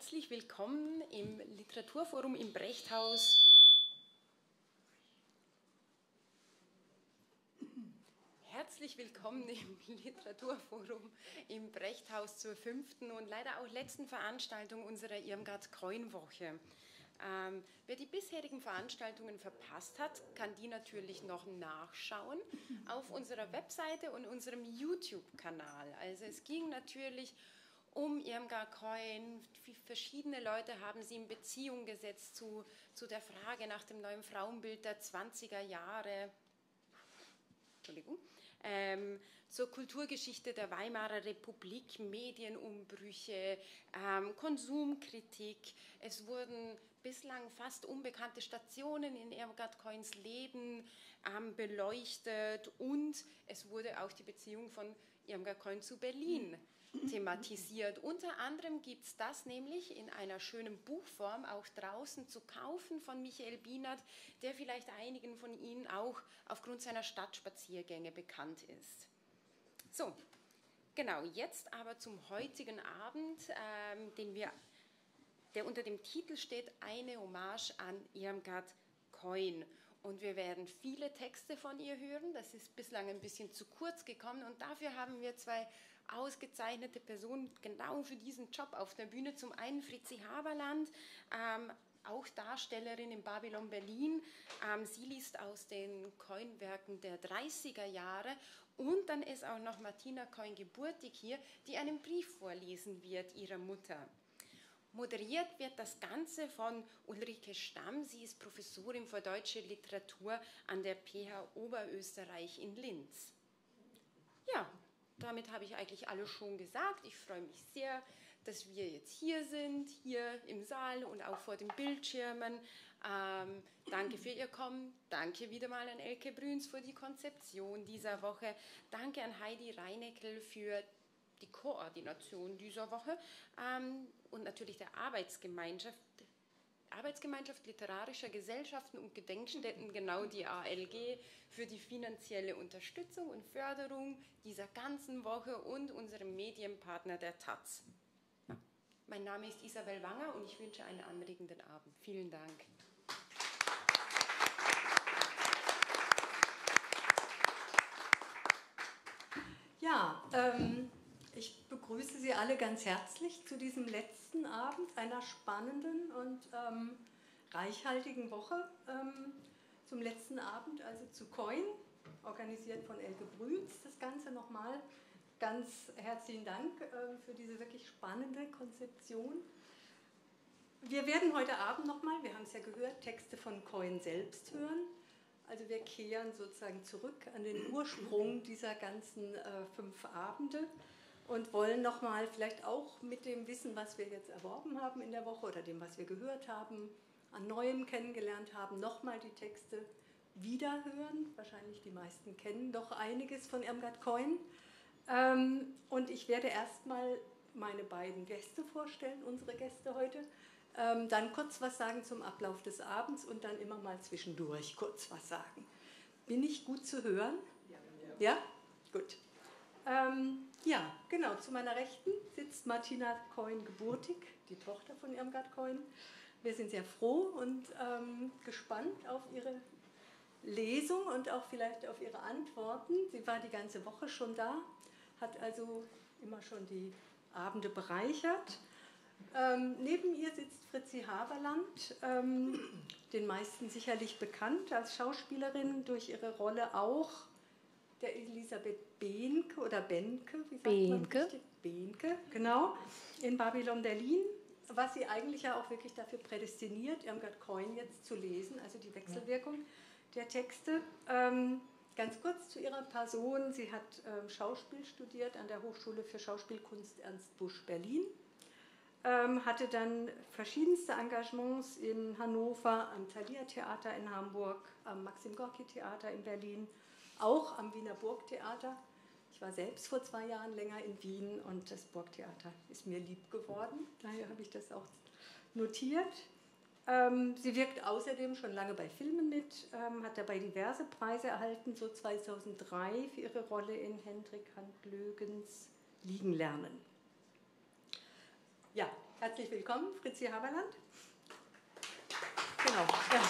Herzlich willkommen im Literaturforum im Brechthaus. Herzlich willkommen im Literaturforum im Brechthaus zur 5. und leider auch letzten Veranstaltung unserer Irmgard-Keun-Woche. Wer die bisherigen Veranstaltungen verpasst hat, kann die natürlich noch nachschauen auf unserer Webseite und unserem YouTube-Kanal. Also es ging natürlich um Irmgard-Keun. Verschiedene Leute haben sie in Beziehung gesetzt zu der Frage nach dem neuen Frauenbild der 20er Jahre. Entschuldigung. Zur Kulturgeschichte der Weimarer Republik, Medienumbrüche, Konsumkritik. Es wurden bislang fast unbekannte Stationen in Irmgard-Keuns Leben beleuchtet und es wurde auch die Beziehung von Irmgard-Keun zu Berlin thematisiert. Unter anderem gibt es das nämlich in einer schönen Buchform auch draußen zu kaufen von Michael Bienert, der vielleicht einigen von Ihnen auch aufgrund seiner Stadtspaziergänge bekannt ist. So, genau, jetzt aber zum heutigen Abend, der unter dem Titel steht Eine Hommage an Irmgard-Keun. Und wir werden viele Texte von ihr hören. Das ist bislang ein bisschen zu kurz gekommen und dafür haben wir zwei ausgezeichnete Personen genau für diesen Job auf der Bühne. Zum einen Fritzi Haberland, auch Darstellerin in Babylon Berlin. Sie liest aus den Keun-Werken der 30er Jahre. Und dann ist auch noch Martina Keun-Geburtig hier, die einen Brief vorlesen wird ihrer Mutter. Moderiert wird das Ganze von Ulrike Stamm. Sie ist Professorin für deutsche Literatur an der PH Oberösterreich in Linz. Ja, damit habe ich eigentlich alles schon gesagt. Ich freue mich sehr, dass wir jetzt hier sind, hier im Saal und auch vor den Bildschirmen. Danke für Ihr Kommen. Danke wieder mal an Elke Brüns für die Konzeption dieser Woche. Danke an Heidi Reineckel für die Koordination dieser Woche und natürlich der Arbeitsgemeinschaft literarischer Gesellschaften und Gedenkstätten, genau die ALG, für die finanzielle Unterstützung und Förderung dieser ganzen Woche und unserem Medienpartner der taz. Ja. Mein Name ist Isabel Wanger und ich wünsche einen anregenden Abend. Vielen Dank. Ja, ich begrüße Sie alle ganz herzlich zu diesem letzten Abend einer spannenden und reichhaltigen Woche. Zum letzten Abend, also zu Keun, organisiert von Elke Brüns. Das Ganze nochmal ganz herzlichen Dank für diese wirklich spannende Konzeption. Wir werden heute Abend nochmal, wir haben es ja gehört, Texte von Keun selbst hören. Also wir kehren sozusagen zurück an den Ursprung dieser ganzen 5 Abende und wollen nochmal vielleicht auch mit dem Wissen, was wir jetzt erworben haben in der Woche oder dem, was wir gehört haben, an Neuem kennengelernt haben, nochmal die Texte wiederhören. Wahrscheinlich die meisten kennen doch einiges von Irmgard-Keun. Und ich werde erstmal meine beiden Gäste vorstellen, unsere Gäste heute. Dann kurz was sagen zum Ablauf des Abends und dann immer mal zwischendurch kurz was sagen. Bin ich gut zu hören? Ja? Gut. Ja, genau, zu meiner Rechten sitzt Martina Keun-Geburtig, die Tochter von Irmgard-Keun. Wir sind sehr froh und gespannt auf ihre Lesung und auch vielleicht auf ihre Antworten. Sie war die ganze Woche schon da, hat also immer schon die Abende bereichert. Neben ihr sitzt Fritzi Haberland, den meisten sicherlich bekannt als Schauspielerin durch ihre Rolle auch der Elisabeth Behnke oder Benke, wie sagt man richtig? Behnke, genau, in Babylon Berlin, was sie eigentlich ja auch wirklich dafür prädestiniert, Irmgard-Keun jetzt zu lesen, also die Wechselwirkung der Texte. Ganz kurz zu ihrer Person, sie hat Schauspiel studiert an der Hochschule für Schauspielkunst Ernst Busch Berlin. Hatte dann verschiedenste Engagements in Hannover, am Thalia Theater in Hamburg, am Maxim Gorki Theater in Berlin, auch am Wiener Burgtheater. Ich war selbst vor 2 Jahren länger in Wien und das Burgtheater ist mir lieb geworden, daher habe ich das auch notiert. Sie wirkt außerdem schon lange bei Filmen mit, hat dabei diverse Preise erhalten, so 2003 für ihre Rolle in Hendrik Handlögens Liegen lernen. Ja, Herzlich willkommen, Fritzi Haberland. Genau.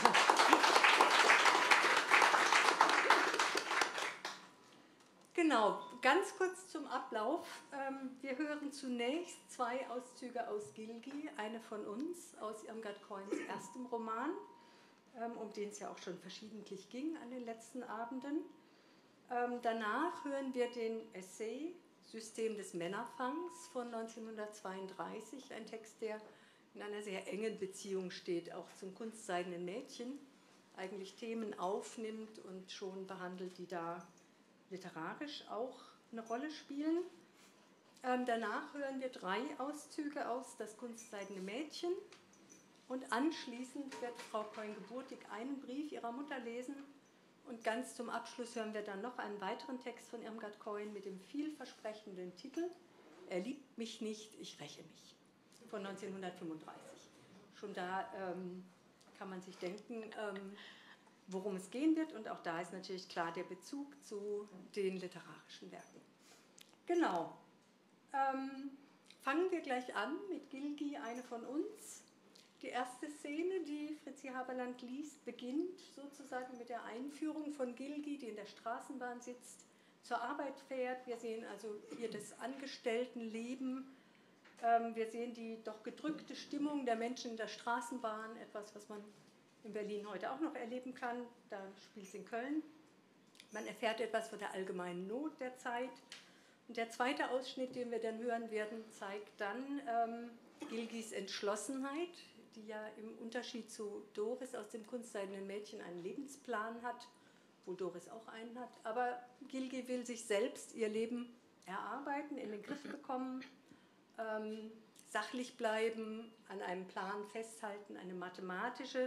Genau, ganz kurz zum Ablauf. Wir hören zunächst 2 Auszüge aus Gilgi, eine von uns, aus Irmgard Coynes erstem Roman, um den es ja auch schon verschiedentlich ging an den letzten Abenden. Danach hören wir den Essay System des Männerfangs von 1932, ein Text, der in einer sehr engen Beziehung steht, auch zum kunstseidenen Mädchen, eigentlich Themen aufnimmt und schon behandelt, die da literarisch auch eine Rolle spielen. Danach hören wir 3 Auszüge aus Das kunstseidene Mädchen und anschließend wird Frau Coyne-Geburtig einen Brief ihrer Mutter lesen und ganz zum Abschluss hören wir dann noch einen weiteren Text von Irmgard Coyne mit dem vielversprechenden Titel Er liebt mich nicht, ich räche mich, von 1935. Schon da kann man sich denken, worum es gehen wird, und auch da ist natürlich klar der Bezug zu den literarischen Werken. Genau. Fangen wir gleich an mit Gilgi, eine von uns. Die erste Szene, die Fritzi Haberland liest, beginnt sozusagen mit der Einführung von Gilgi, die in der Straßenbahn sitzt, zur Arbeit fährt. Wir sehen also hier das Angestelltenleben. Wir sehen die doch gedrückte Stimmung der Menschen in der Straßenbahn, etwas, was man in Berlin heute auch noch erleben kann. Da spielt es in Köln. Man erfährt etwas von der allgemeinen Not der Zeit. Und der zweite Ausschnitt, den wir dann hören werden, zeigt dann Gilgis Entschlossenheit, die ja im Unterschied zu Doris aus dem kunstseidenen Mädchen einen Lebensplan hat, wo Doris auch einen hat. Aber Gilgi will sich selbst ihr Leben erarbeiten, in den Griff bekommen, sachlich bleiben, an einem Plan festhalten, eine mathematische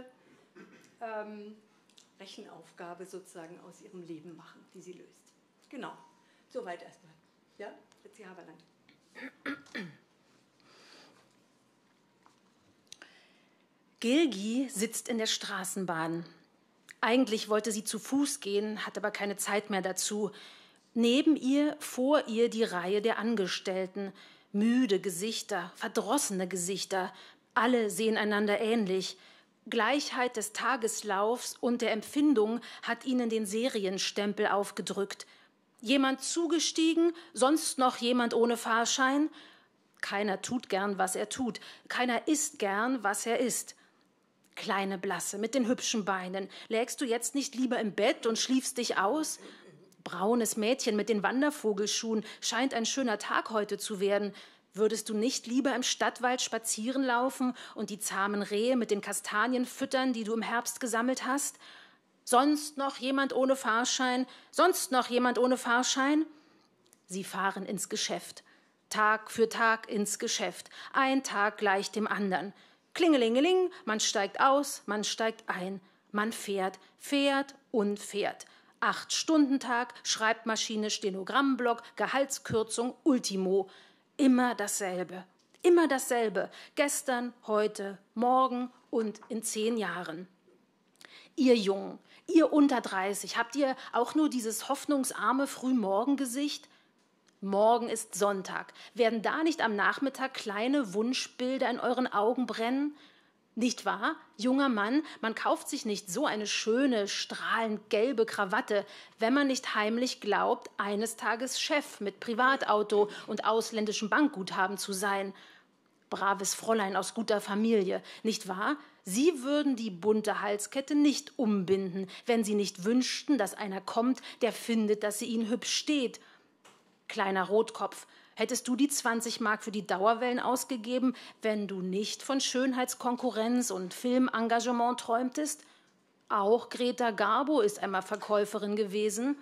Rechenaufgabe sozusagen aus ihrem Leben machen, die sie löst. Genau, soweit erstmal. Ja, Fritzi Haberland. Gilgi sitzt in der Straßenbahn. Eigentlich wollte sie zu Fuß gehen, hat aber keine Zeit mehr dazu. Neben ihr, vor ihr die Reihe der Angestellten. Müde Gesichter, verdrossene Gesichter. Alle sehen einander ähnlich. Gleichheit des Tageslaufs und der Empfindung hat ihnen den Serienstempel aufgedrückt. Jemand zugestiegen, sonst noch jemand ohne Fahrschein? Keiner tut gern, was er tut. Keiner isst gern, was er isst. Kleine Blasse mit den hübschen Beinen, lägst du jetzt nicht lieber im Bett und schliefst dich aus? Braunes Mädchen mit den Wandervogelschuhen, scheint ein schöner Tag heute zu werden. Würdest du nicht lieber im Stadtwald spazieren laufen und die zahmen Rehe mit den Kastanien füttern, die du im Herbst gesammelt hast? Sonst noch jemand ohne Fahrschein? Sonst noch jemand ohne Fahrschein? Sie fahren ins Geschäft. Tag für Tag ins Geschäft. Ein Tag gleich dem anderen. Klingelingeling, man steigt aus, man steigt ein. Man fährt, fährt und fährt. 8-Stunden-Tag, Schreibmaschine, Stenogammblock, Gehaltskürzung, Ultimo. Immer dasselbe. Immer dasselbe. Gestern, heute, morgen und in 10 Jahren. Ihr Jungen, ihr unter 30, habt ihr auch nur dieses hoffnungsarme Frühmorgengesicht? Morgen ist Sonntag. Werden da nicht am Nachmittag kleine Wunschbilder in euren Augen brennen? Nicht wahr, junger Mann, man kauft sich nicht so eine schöne, strahlend gelbe Krawatte, wenn man nicht heimlich glaubt, eines Tages Chef mit Privatauto und ausländischem Bankguthaben zu sein. Braves Fräulein aus guter Familie, nicht wahr? Sie würden die bunte Halskette nicht umbinden, wenn Sie nicht wünschten, dass einer kommt, der findet, dass sie Ihnen hübsch steht. Kleiner Rotkopf, hättest du die 20 Mark für die Dauerwellen ausgegeben, wenn du nicht von Schönheitskonkurrenz und Filmengagement träumtest? Auch Greta Garbo ist einmal Verkäuferin gewesen.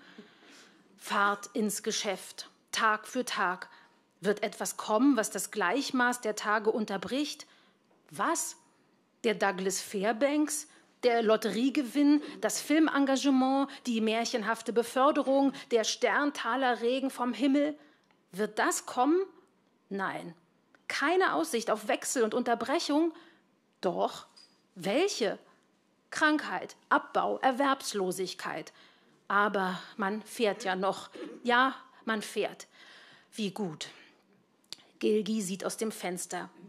Fahrt ins Geschäft, Tag für Tag. Wird etwas kommen, was das Gleichmaß der Tage unterbricht? Was? Der Douglas Fairbanks? Der Lotteriegewinn, das Filmengagement, die märchenhafte Beförderung, der Sterntalerregen vom Himmel. Wird das kommen? Nein. Keine Aussicht auf Wechsel und Unterbrechung? Doch. Welche? Krankheit, Abbau, Erwerbslosigkeit. Aber man fährt ja noch. Ja, man fährt. Wie gut. Gilgi sieht aus dem Fenster.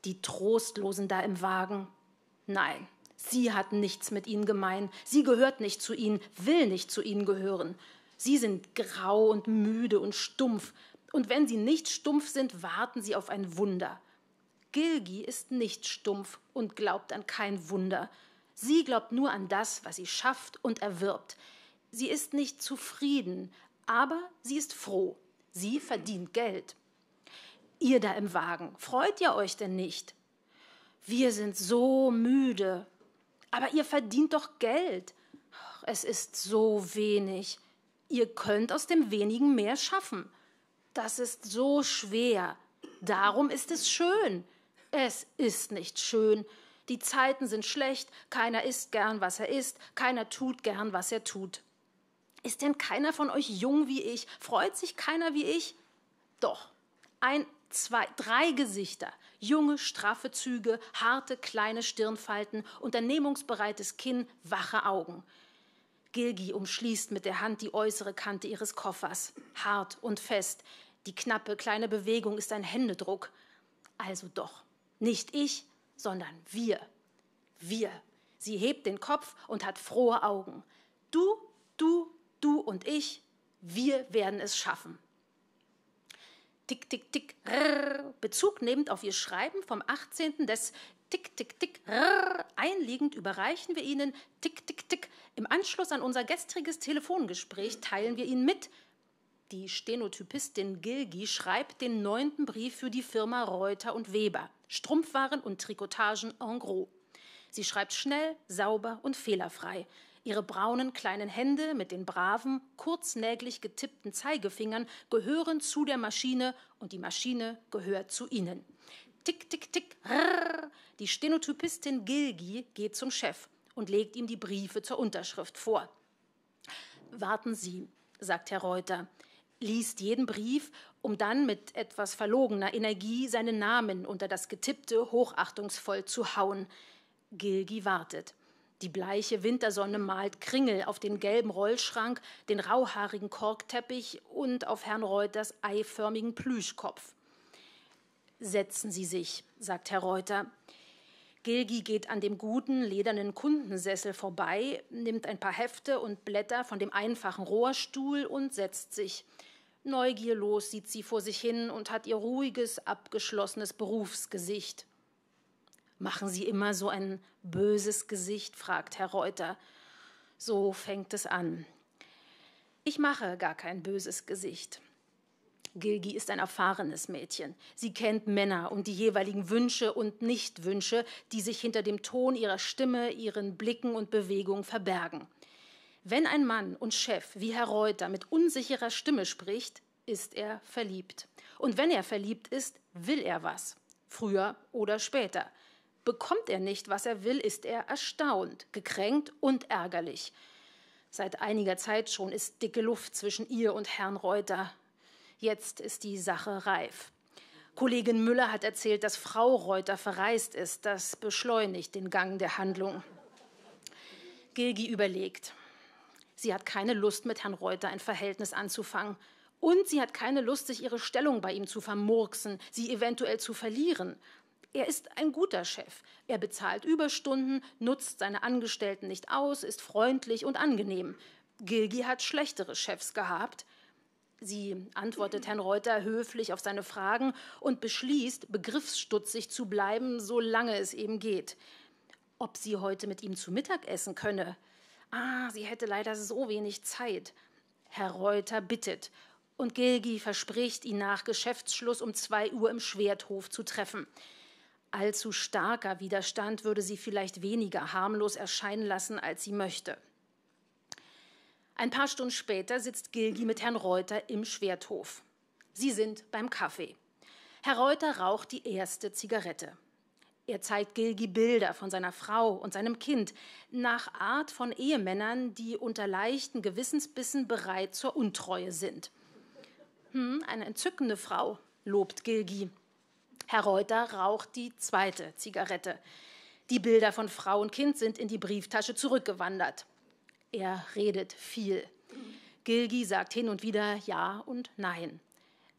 Die Trostlosen da im Wagen. Nein, sie hat nichts mit ihnen gemein. Sie gehört nicht zu ihnen, will nicht zu ihnen gehören. Sie sind grau und müde und stumpf. Und wenn sie nicht stumpf sind, warten sie auf ein Wunder. Gilgi ist nicht stumpf und glaubt an kein Wunder. Sie glaubt nur an das, was sie schafft und erwirbt. Sie ist nicht zufrieden, aber sie ist froh. Sie verdient Geld. Ihr da im Wagen, freut ihr euch denn nicht? Wir sind so müde. Aber ihr verdient doch Geld. Es ist so wenig. Ihr könnt aus dem Wenigen mehr schaffen. Das ist so schwer. Darum ist es schön. Es ist nicht schön. Die Zeiten sind schlecht. Keiner isst gern, was er isst. Keiner tut gern, was er tut. Ist denn keiner von euch jung wie ich? Freut sich keiner wie ich? Doch. 1, 2, 3 Gesichter. Junge, straffe Züge, harte, kleine Stirnfalten, unternehmungsbereites Kinn, wache Augen. Gilgi umschließt mit der Hand die äußere Kante ihres Koffers. Hart und fest. Die knappe, kleine Bewegung ist ein Händedruck. Also doch, nicht ich, sondern wir. Wir. Sie hebt den Kopf und hat frohe Augen. Du, du, du und ich, wir werden es schaffen. Tick, tick, tick, rrr. Bezug nehmend auf ihr Schreiben vom 18. des Tick, tick, tick, rrr. Einliegend überreichen wir Ihnen Tick, tick, tick. Im Anschluss an unser gestriges Telefongespräch teilen wir Ihnen mit. Die Stenotypistin Gilgi schreibt den 9. Brief für die Firma Reuter und Weber. Strumpfwaren und Trikotagen en gros. Sie schreibt schnell, sauber und fehlerfrei. Ihre braunen kleinen Hände mit den braven, kurznäglich getippten Zeigefingern gehören zu der Maschine und die Maschine gehört zu ihnen. Tick, tick, tick, rrr. Die Stenotypistin Gilgi geht zum Chef und legt ihm die Briefe zur Unterschrift vor. Warten Sie, sagt Herr Reuter, liest jeden Brief, um dann mit etwas verlogener Energie seinen Namen unter das Getippte hochachtungsvoll zu hauen. Gilgi wartet. Die bleiche Wintersonne malt Kringel auf den gelben Rollschrank, den rauhaarigen Korkteppich und auf Herrn Reuters eiförmigen Plüschkopf. Setzen Sie sich, sagt Herr Reuter. Gilgi geht an dem guten, ledernen Kundensessel vorbei, nimmt ein paar Hefte und Blätter von dem einfachen Rohrstuhl und setzt sich. Neugierlos sieht sie vor sich hin und hat ihr ruhiges, abgeschlossenes Berufsgesicht. »Machen Sie immer so ein böses Gesicht?« fragt Herr Reuter. So fängt es an. »Ich mache gar kein böses Gesicht.« Gilgi ist ein erfahrenes Mädchen. Sie kennt Männer und die jeweiligen Wünsche und Nichtwünsche, die sich hinter dem Ton ihrer Stimme, ihren Blicken und Bewegungen verbergen. Wenn ein Mann und Chef wie Herr Reuter mit unsicherer Stimme spricht, ist er verliebt. Und wenn er verliebt ist, will er was. Früher oder später. Bekommt er nicht, was er will, ist er erstaunt, gekränkt und ärgerlich. Seit einiger Zeit schon ist dicke Luft zwischen ihr und Herrn Reuter. Jetzt ist die Sache reif. Kollegin Müller hat erzählt, dass Frau Reuter verreist ist. Das beschleunigt den Gang der Handlung. Gilgi überlegt. Sie hat keine Lust, mit Herrn Reuter ein Verhältnis anzufangen. Und sie hat keine Lust, sich ihre Stellung bei ihm zu vermurksen, sie eventuell zu verlieren. Er ist ein guter Chef. Er bezahlt Überstunden, nutzt seine Angestellten nicht aus, ist freundlich und angenehm. Gilgi hat schlechtere Chefs gehabt. Sie antwortet Herrn Reuter höflich auf seine Fragen und beschließt, begriffsstutzig zu bleiben, solange es eben geht. Ob sie heute mit ihm zu Mittag essen könne? Sie hätte leider so wenig Zeit. Herr Reuter bittet und Gilgi verspricht, ihn nach Geschäftsschluss um 2 Uhr im Schwerthof zu treffen. Allzu starker Widerstand würde sie vielleicht weniger harmlos erscheinen lassen, als sie möchte. Ein paar Stunden später sitzt Gilgi mit Herrn Reuter im Schwerthof. Sie sind beim Kaffee. Herr Reuter raucht die erste Zigarette. Er zeigt Gilgi Bilder von seiner Frau und seinem Kind, nach Art von Ehemännern, die unter leichten Gewissensbissen bereit zur Untreue sind. Eine entzückende Frau, lobt Gilgi. Herr Reuter raucht die zweite Zigarette. Die Bilder von Frau und Kind sind in die Brieftasche zurückgewandert. Er redet viel. Gilgi sagt hin und wieder Ja und Nein.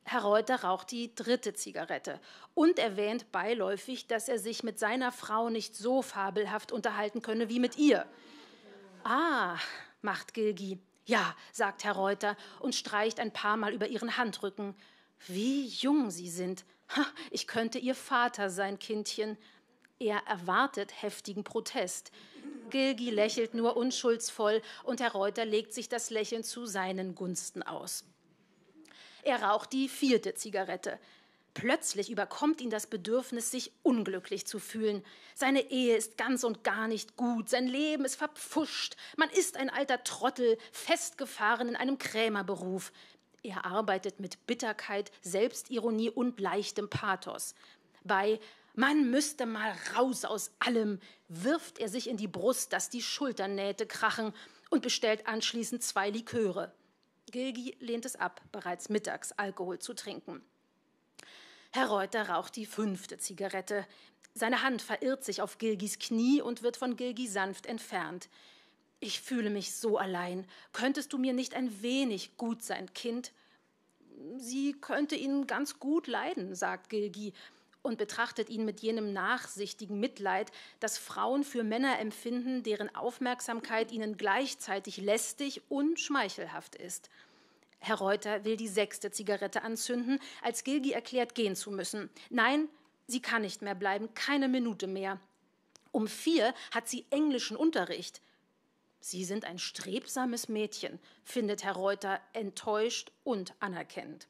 Herr Reuter raucht die 3. Zigarette und erwähnt beiläufig, dass er sich mit seiner Frau nicht so fabelhaft unterhalten könne wie mit ihr. »Ah«, macht Gilgi. »Ja«, sagt Herr Reuter und streicht ein paar Mal über ihren Handrücken. »Wie jung Sie sind. Ha, ich könnte Ihr Vater sein, Kindchen.« Er erwartet heftigen Protest. Gilgi lächelt nur unschuldsvoll und Herr Reuter legt sich das Lächeln zu seinen Gunsten aus. Er raucht die 4. Zigarette. Plötzlich überkommt ihn das Bedürfnis, sich unglücklich zu fühlen. Seine Ehe ist ganz und gar nicht gut, sein Leben ist verpfuscht. Man ist ein alter Trottel, festgefahren in einem Krämerberuf. Er arbeitet mit Bitterkeit, Selbstironie und leichtem Pathos. Bei »Man müsste mal raus aus allem« wirft er sich in die Brust, dass die Schulternähte krachen und bestellt anschließend 2 Liköre. Gilgi lehnt es ab, bereits mittags Alkohol zu trinken. Herr Reuter raucht die 5. Zigarette. Seine Hand verirrt sich auf Gilgis Knie und wird von Gilgi sanft entfernt. »Ich fühle mich so allein. Könntest du mir nicht ein wenig gut sein, Kind?« »Sie könnte ihn ganz gut leiden«, sagt Gilgi und betrachtet ihn mit jenem nachsichtigen Mitleid, das Frauen für Männer empfinden, deren Aufmerksamkeit ihnen gleichzeitig lästig und schmeichelhaft ist. Herr Reuter will die 6. Zigarette anzünden, als Gilgi erklärt, gehen zu müssen. Nein, sie kann nicht mehr bleiben, keine Minute mehr. Um 4 hat sie englischen Unterricht. Sie sind ein strebsames Mädchen, findet Herr Reuter enttäuscht und anerkennend.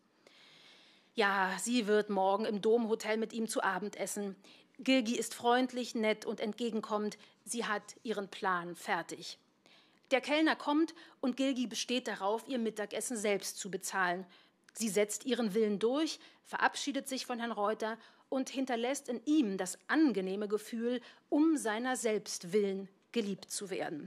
Ja, sie wird morgen im Domhotel mit ihm zu Abend essen. Gilgi ist freundlich, nett und entgegenkommend. Sie hat ihren Plan fertig. Der Kellner kommt und Gilgi besteht darauf, ihr Mittagessen selbst zu bezahlen. Sie setzt ihren Willen durch, verabschiedet sich von Herrn Reuter und hinterlässt in ihm das angenehme Gefühl, um seiner selbst willen geliebt zu werden.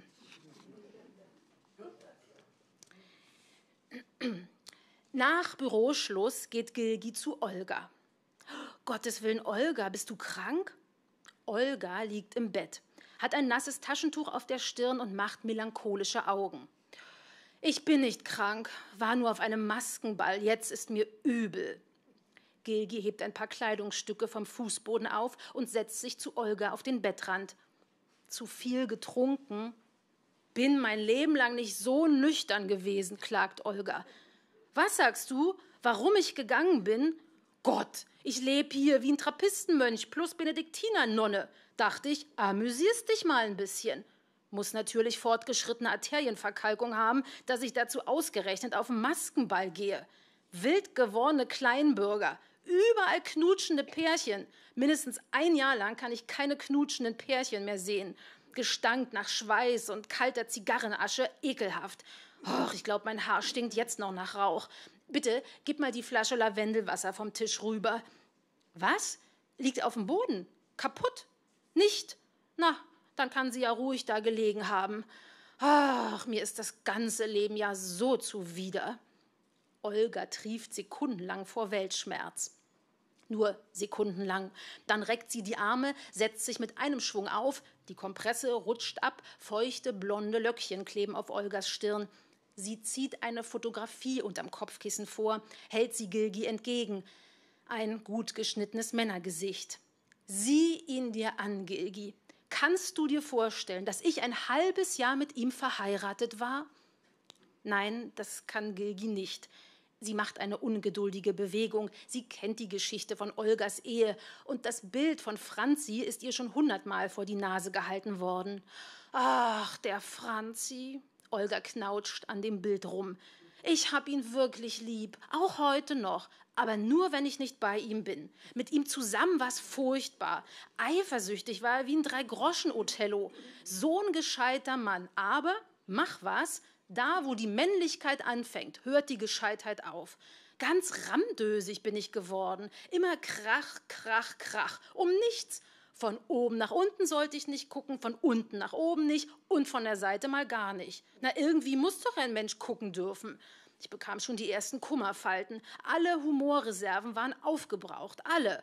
Nach Büroschluss geht Gilgi zu Olga. »Gottes Willen, Olga, bist du krank?« Olga liegt im Bett, hat ein nasses Taschentuch auf der Stirn und macht melancholische Augen. »Ich bin nicht krank, war nur auf einem Maskenball, jetzt ist mir übel.« Gilgi hebt ein paar Kleidungsstücke vom Fußboden auf und setzt sich zu Olga auf den Bettrand. »Zu viel getrunken?« »Bin mein Leben lang nicht so nüchtern gewesen«, klagt Olga. »Was sagst du, warum ich gegangen bin?« »Gott, ich lebe hier wie ein Trappistenmönch plus Benediktinernonne. Dachte ich, amüsierst dich mal ein bisschen. Muss natürlich fortgeschrittene Arterienverkalkung haben, dass ich dazu ausgerechnet auf den Maskenball gehe. Wild gewordene Kleinbürger, überall knutschende Pärchen. Mindestens 1 Jahr lang kann ich keine knutschenden Pärchen mehr sehen. Gestank nach Schweiß und kalter Zigarrenasche, ekelhaft. Och, ich glaube, mein Haar stinkt jetzt noch nach Rauch. Bitte, gib mal die Flasche Lavendelwasser vom Tisch rüber.« »Was? Liegt auf dem Boden? Kaputt?« »Nicht? Na, dann kann sie ja ruhig da gelegen haben. Ach, mir ist das ganze Leben ja so zuwider.« Olga trieft sekundenlang vor Weltschmerz. Nur sekundenlang. Dann reckt sie die Arme, setzt sich mit einem Schwung auf, die Kompresse rutscht ab, feuchte, blonde Löckchen kleben auf Olgas Stirn. Sie zieht eine Fotografie unterm Kopfkissen vor, hält sie Gilgi entgegen. Ein gut geschnittenes Männergesicht. »Sieh ihn dir an, Gilgi. Kannst du dir vorstellen, dass ich ein halbes Jahr mit ihm verheiratet war?« Nein, das kann Gilgi nicht. Sie macht eine ungeduldige Bewegung. Sie kennt die Geschichte von Olgas Ehe und das Bild von Franzi ist ihr schon 100-mal vor die Nase gehalten worden. »Ach, der Franzi«, Olga knautscht an dem Bild rum. »Ich hab ihn wirklich lieb, auch heute noch, aber nur, wenn ich nicht bei ihm bin. Mit ihm zusammen war's furchtbar. Eifersüchtig war er wie ein 3-Groschen-Othello. So ein gescheiter Mann, aber, mach was, da, wo die Männlichkeit anfängt, hört die Gescheitheit auf. Ganz ramdösig bin ich geworden. Immer Krach, Krach, Krach. Um nichts. Von oben nach unten sollte ich nicht gucken, von unten nach oben nicht und von der Seite mal gar nicht. Na, irgendwie muss doch ein Mensch gucken dürfen. Ich bekam schon die ersten Kummerfalten. Alle Humorreserven waren aufgebraucht. Alle.«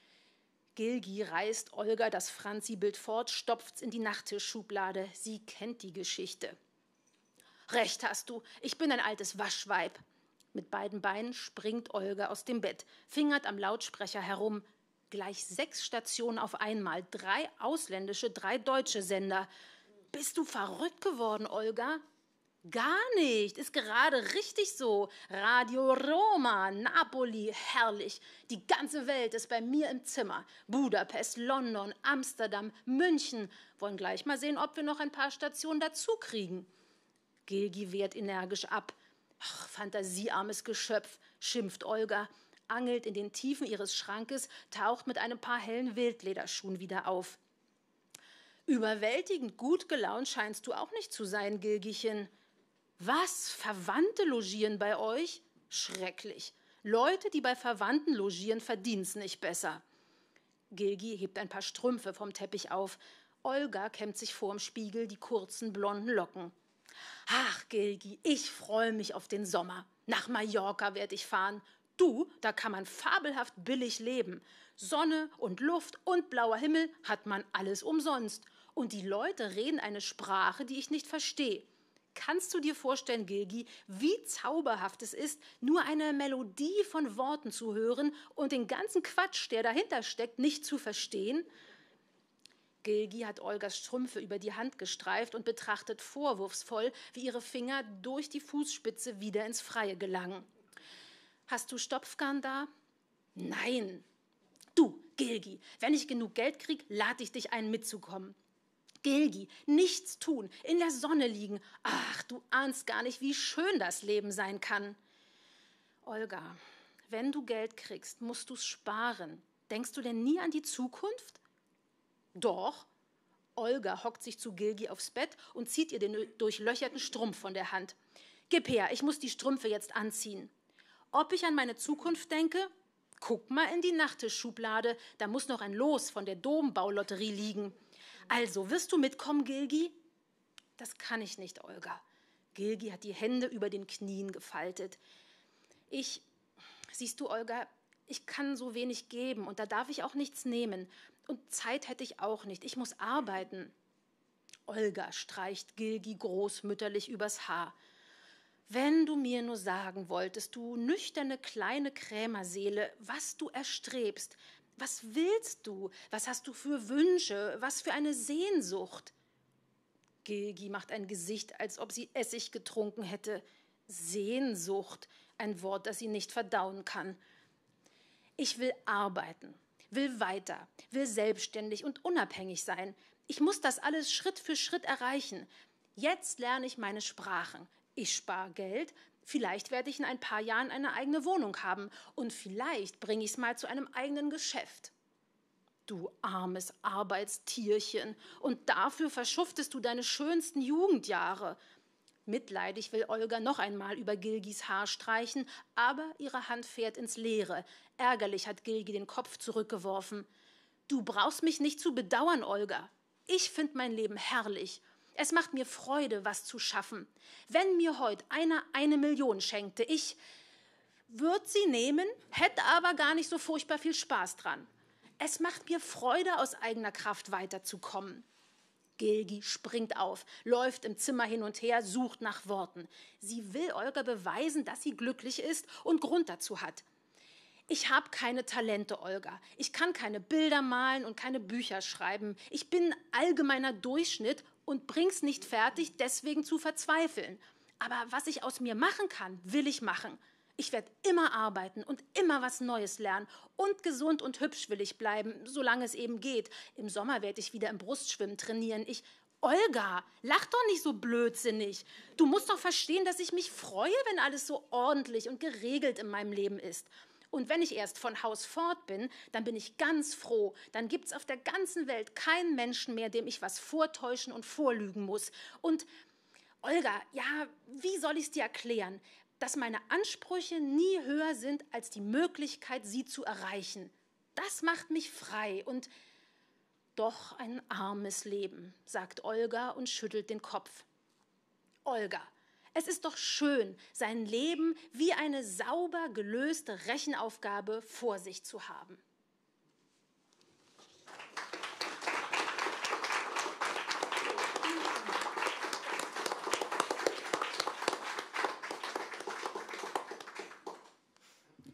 Gilgi reißt Olga das Franzi-Bild fort, stopft's in die Nachttischschublade. Sie kennt die Geschichte. »Recht hast du, ich bin ein altes Waschweib.« Mit beiden Beinen springt Olga aus dem Bett, fingert am Lautsprecher herum. Gleich 6 Stationen auf einmal, 3 ausländische, 3 deutsche Sender. Bist du verrückt geworden, Olga? Gar nicht, ist gerade richtig so. Radio Roma, Napoli, herrlich. Die ganze Welt ist bei mir im Zimmer. Budapest, London, Amsterdam, München. Wollen gleich mal sehen, ob wir noch ein paar Stationen dazu kriegen. Gilgi wehrt energisch ab. Ach, fantasiearmes Geschöpf, schimpft Olga, angelt in den Tiefen ihres Schrankes, taucht mit einem paar hellen Wildlederschuhen wieder auf. Überwältigend gut gelaunt scheinst du auch nicht zu sein, Gilgichen. Was? Verwandte logieren bei euch? Schrecklich. Leute, die bei Verwandten logieren, verdienen's nicht besser. Gilgi hebt ein paar Strümpfe vom Teppich auf. Olga kämmt sich vorm Spiegel die kurzen blonden Locken. Ach, Gilgi, ich freue mich auf den Sommer. Nach Mallorca werde ich fahren. Du, da kann man fabelhaft billig leben. Sonne und Luft und blauer Himmel hat man alles umsonst. Und die Leute reden eine Sprache, die ich nicht verstehe. Kannst du dir vorstellen, Gilgi, wie zauberhaft es ist, nur eine Melodie von Worten zu hören und den ganzen Quatsch, der dahinter steckt, nicht zu verstehen? Gilgi hat Olgas Strümpfe über die Hand gestreift und betrachtet vorwurfsvoll, wie ihre Finger durch die Fußspitze wieder ins Freie gelangen. Hast du Stopfgarn da? Nein. Du, Gilgi, wenn ich genug Geld krieg, lade ich dich ein, mitzukommen. Gilgi, nichts tun, in der Sonne liegen. Ach, du ahnst gar nicht, wie schön das Leben sein kann. Olga, wenn du Geld kriegst, musst du's sparen. Denkst du denn nie an die Zukunft? Doch. Olga hockt sich zu Gilgi aufs Bett und zieht ihr den durchlöcherten Strumpf von der Hand. Gib her, ich muss die Strümpfe jetzt anziehen. Ob ich an meine Zukunft denke? Guck mal in die Nachttischschublade, da muss noch ein Los von der Dombaulotterie liegen. Also, wirst du mitkommen, Gilgi? Das kann ich nicht, Olga. Gilgi hat die Hände über den Knien gefaltet. Siehst du, Olga, ich kann so wenig geben und da darf ich auch nichts nehmen. Und Zeit hätte ich auch nicht, ich muss arbeiten. Olga streicht Gilgi großmütterlich übers Haar. Wenn du mir nur sagen wolltest, du nüchterne kleine Krämerseele, was du erstrebst, was willst du, was hast du für Wünsche, was für eine Sehnsucht? Gilgi macht ein Gesicht, als ob sie Essig getrunken hätte. Sehnsucht, ein Wort, das sie nicht verdauen kann. Ich will arbeiten, will weiter, will selbstständig und unabhängig sein. Ich muss das alles Schritt für Schritt erreichen. Jetzt lerne ich meine Sprachen. Ich spare Geld, vielleicht werde ich in ein paar Jahren eine eigene Wohnung haben und vielleicht bringe ich es mal zu einem eigenen Geschäft. Du armes Arbeitstierchen, und dafür verschuftest du deine schönsten Jugendjahre. Mitleidig will Olga noch einmal über Gilgis Haar streichen, aber ihre Hand fährt ins Leere. Ärgerlich hat Gilgi den Kopf zurückgeworfen. Du brauchst mich nicht zu bedauern, Olga. Ich finde mein Leben herrlich. Es macht mir Freude, was zu schaffen. Wenn mir heute einer 1 Million schenkte, ich würde sie nehmen, hätte aber gar nicht so furchtbar viel Spaß dran. Es macht mir Freude, aus eigener Kraft weiterzukommen. Gilgi springt auf, läuft im Zimmer hin und her, sucht nach Worten. Sie will Olga beweisen, dass sie glücklich ist und Grund dazu hat. Ich habe keine Talente, Olga. Ich kann keine Bilder malen und keine Bücher schreiben. Ich bin allgemeiner Durchschnitt und bring's nicht fertig, deswegen zu verzweifeln. Aber was ich aus mir machen kann, will ich machen. Ich werde immer arbeiten und immer was Neues lernen. Und gesund und hübsch will ich bleiben, solange es eben geht. Im Sommer werde ich wieder im Brustschwimmen trainieren. Olga, lach doch nicht so blödsinnig. Du musst doch verstehen, dass ich mich freue, wenn alles so ordentlich und geregelt in meinem Leben ist. Und wenn ich erst von Haus fort bin, dann bin ich ganz froh. Dann gibt's auf der ganzen Welt keinen Menschen mehr, dem ich was vortäuschen und vorlügen muss. Und Olga, ja, wie soll ich's dir erklären? Dass meine Ansprüche nie höher sind als die Möglichkeit, sie zu erreichen. Das macht mich frei und doch ein armes Leben, sagt Olga und schüttelt den Kopf. Olga, es ist doch schön, sein Leben wie eine sauber gelöste Rechenaufgabe vor sich zu haben.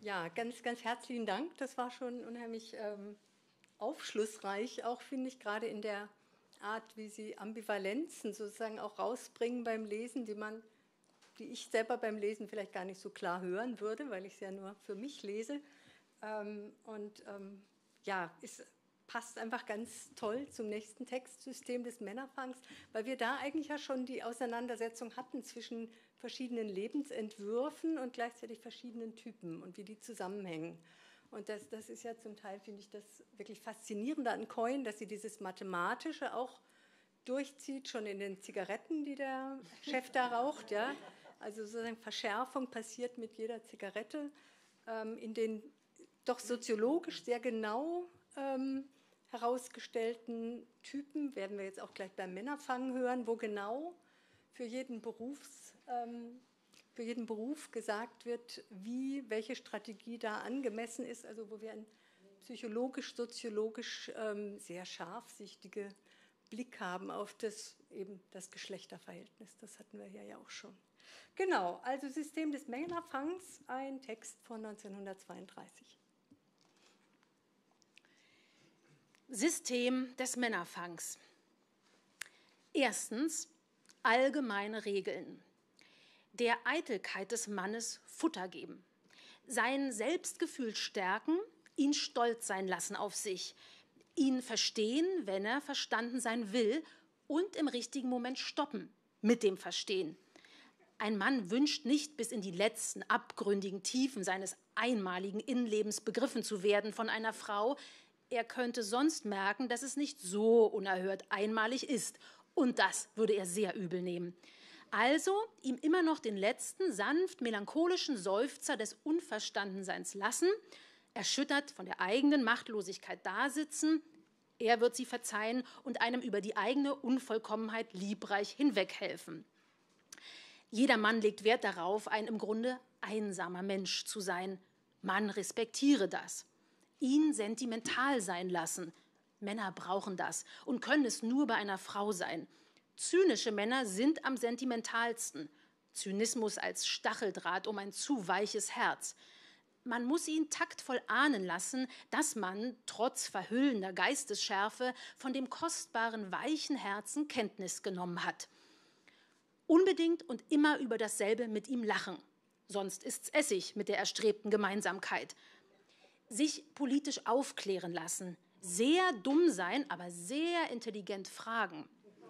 Ja, ganz, ganz herzlichen Dank. Das war schon unheimlich aufschlussreich, auch finde ich, gerade in der Art, wie Sie Ambivalenzen sozusagen auch rausbringen beim Lesen, die ich selber beim Lesen vielleicht gar nicht so klar hören würde, weil ich es ja nur für mich lese. Ja, es passt einfach ganz toll zum nächsten Textsystem des Männerfangs, weil wir da eigentlich ja schon die Auseinandersetzung hatten zwischen verschiedenen Lebensentwürfen und gleichzeitig verschiedenen Typen und wie die zusammenhängen. Und das ist ja zum Teil, finde ich, das wirklich Faszinierende an Coyne, dass sie dieses Mathematische auch durchzieht, schon in den Zigaretten, die der Chef da raucht. Ja? Also sozusagen Verschärfung passiert mit jeder Zigarette. In den doch soziologisch sehr genau herausgestellten Typen, werden wir jetzt auch gleich beim Männerfang hören, wo genau für jeden Beruf gesagt wird, welche Strategie da angemessen ist, also wo wir einen psychologisch, soziologisch sehr scharfsichtige Blick haben auf eben das Geschlechterverhältnis. Das hatten wir hier ja auch schon. Genau, also System des Männerfangs, ein Text von 1932. System des Männerfangs. Erstens, allgemeine Regeln. Der Eitelkeit des Mannes Futter geben. Sein Selbstgefühl stärken, ihn stolz sein lassen auf sich. Ihn verstehen, wenn er verstanden sein will, und im richtigen Moment stoppen mit dem Verstehen. Ein Mann wünscht nicht, bis in die letzten abgründigen Tiefen seines einmaligen Innenlebens begriffen zu werden von einer Frau. Er könnte sonst merken, dass es nicht so unerhört einmalig ist. Und das würde er sehr übel nehmen. Also ihm immer noch den letzten, sanft melancholischen Seufzer des Unverstandenseins lassen, erschüttert von der eigenen Machtlosigkeit dasitzen. Er wird sie verzeihen und einem über die eigene Unvollkommenheit liebreich hinweghelfen. Jeder Mann legt Wert darauf, ein im Grunde einsamer Mensch zu sein. Man respektiere das. Ihn sentimental sein lassen. Männer brauchen das und können es nur bei einer Frau sein. Zynische Männer sind am sentimentalsten. Zynismus als Stacheldraht um ein zu weiches Herz. Man muss ihn taktvoll ahnen lassen, dass man, trotz verhüllender Geistesschärfe, von dem kostbaren, weichen Herzen Kenntnis genommen hat. Unbedingt und immer über dasselbe mit ihm lachen. Sonst ist's Essig mit der erstrebten Gemeinsamkeit. Sich politisch aufklären lassen. Sehr dumm sein, aber sehr intelligent fragen.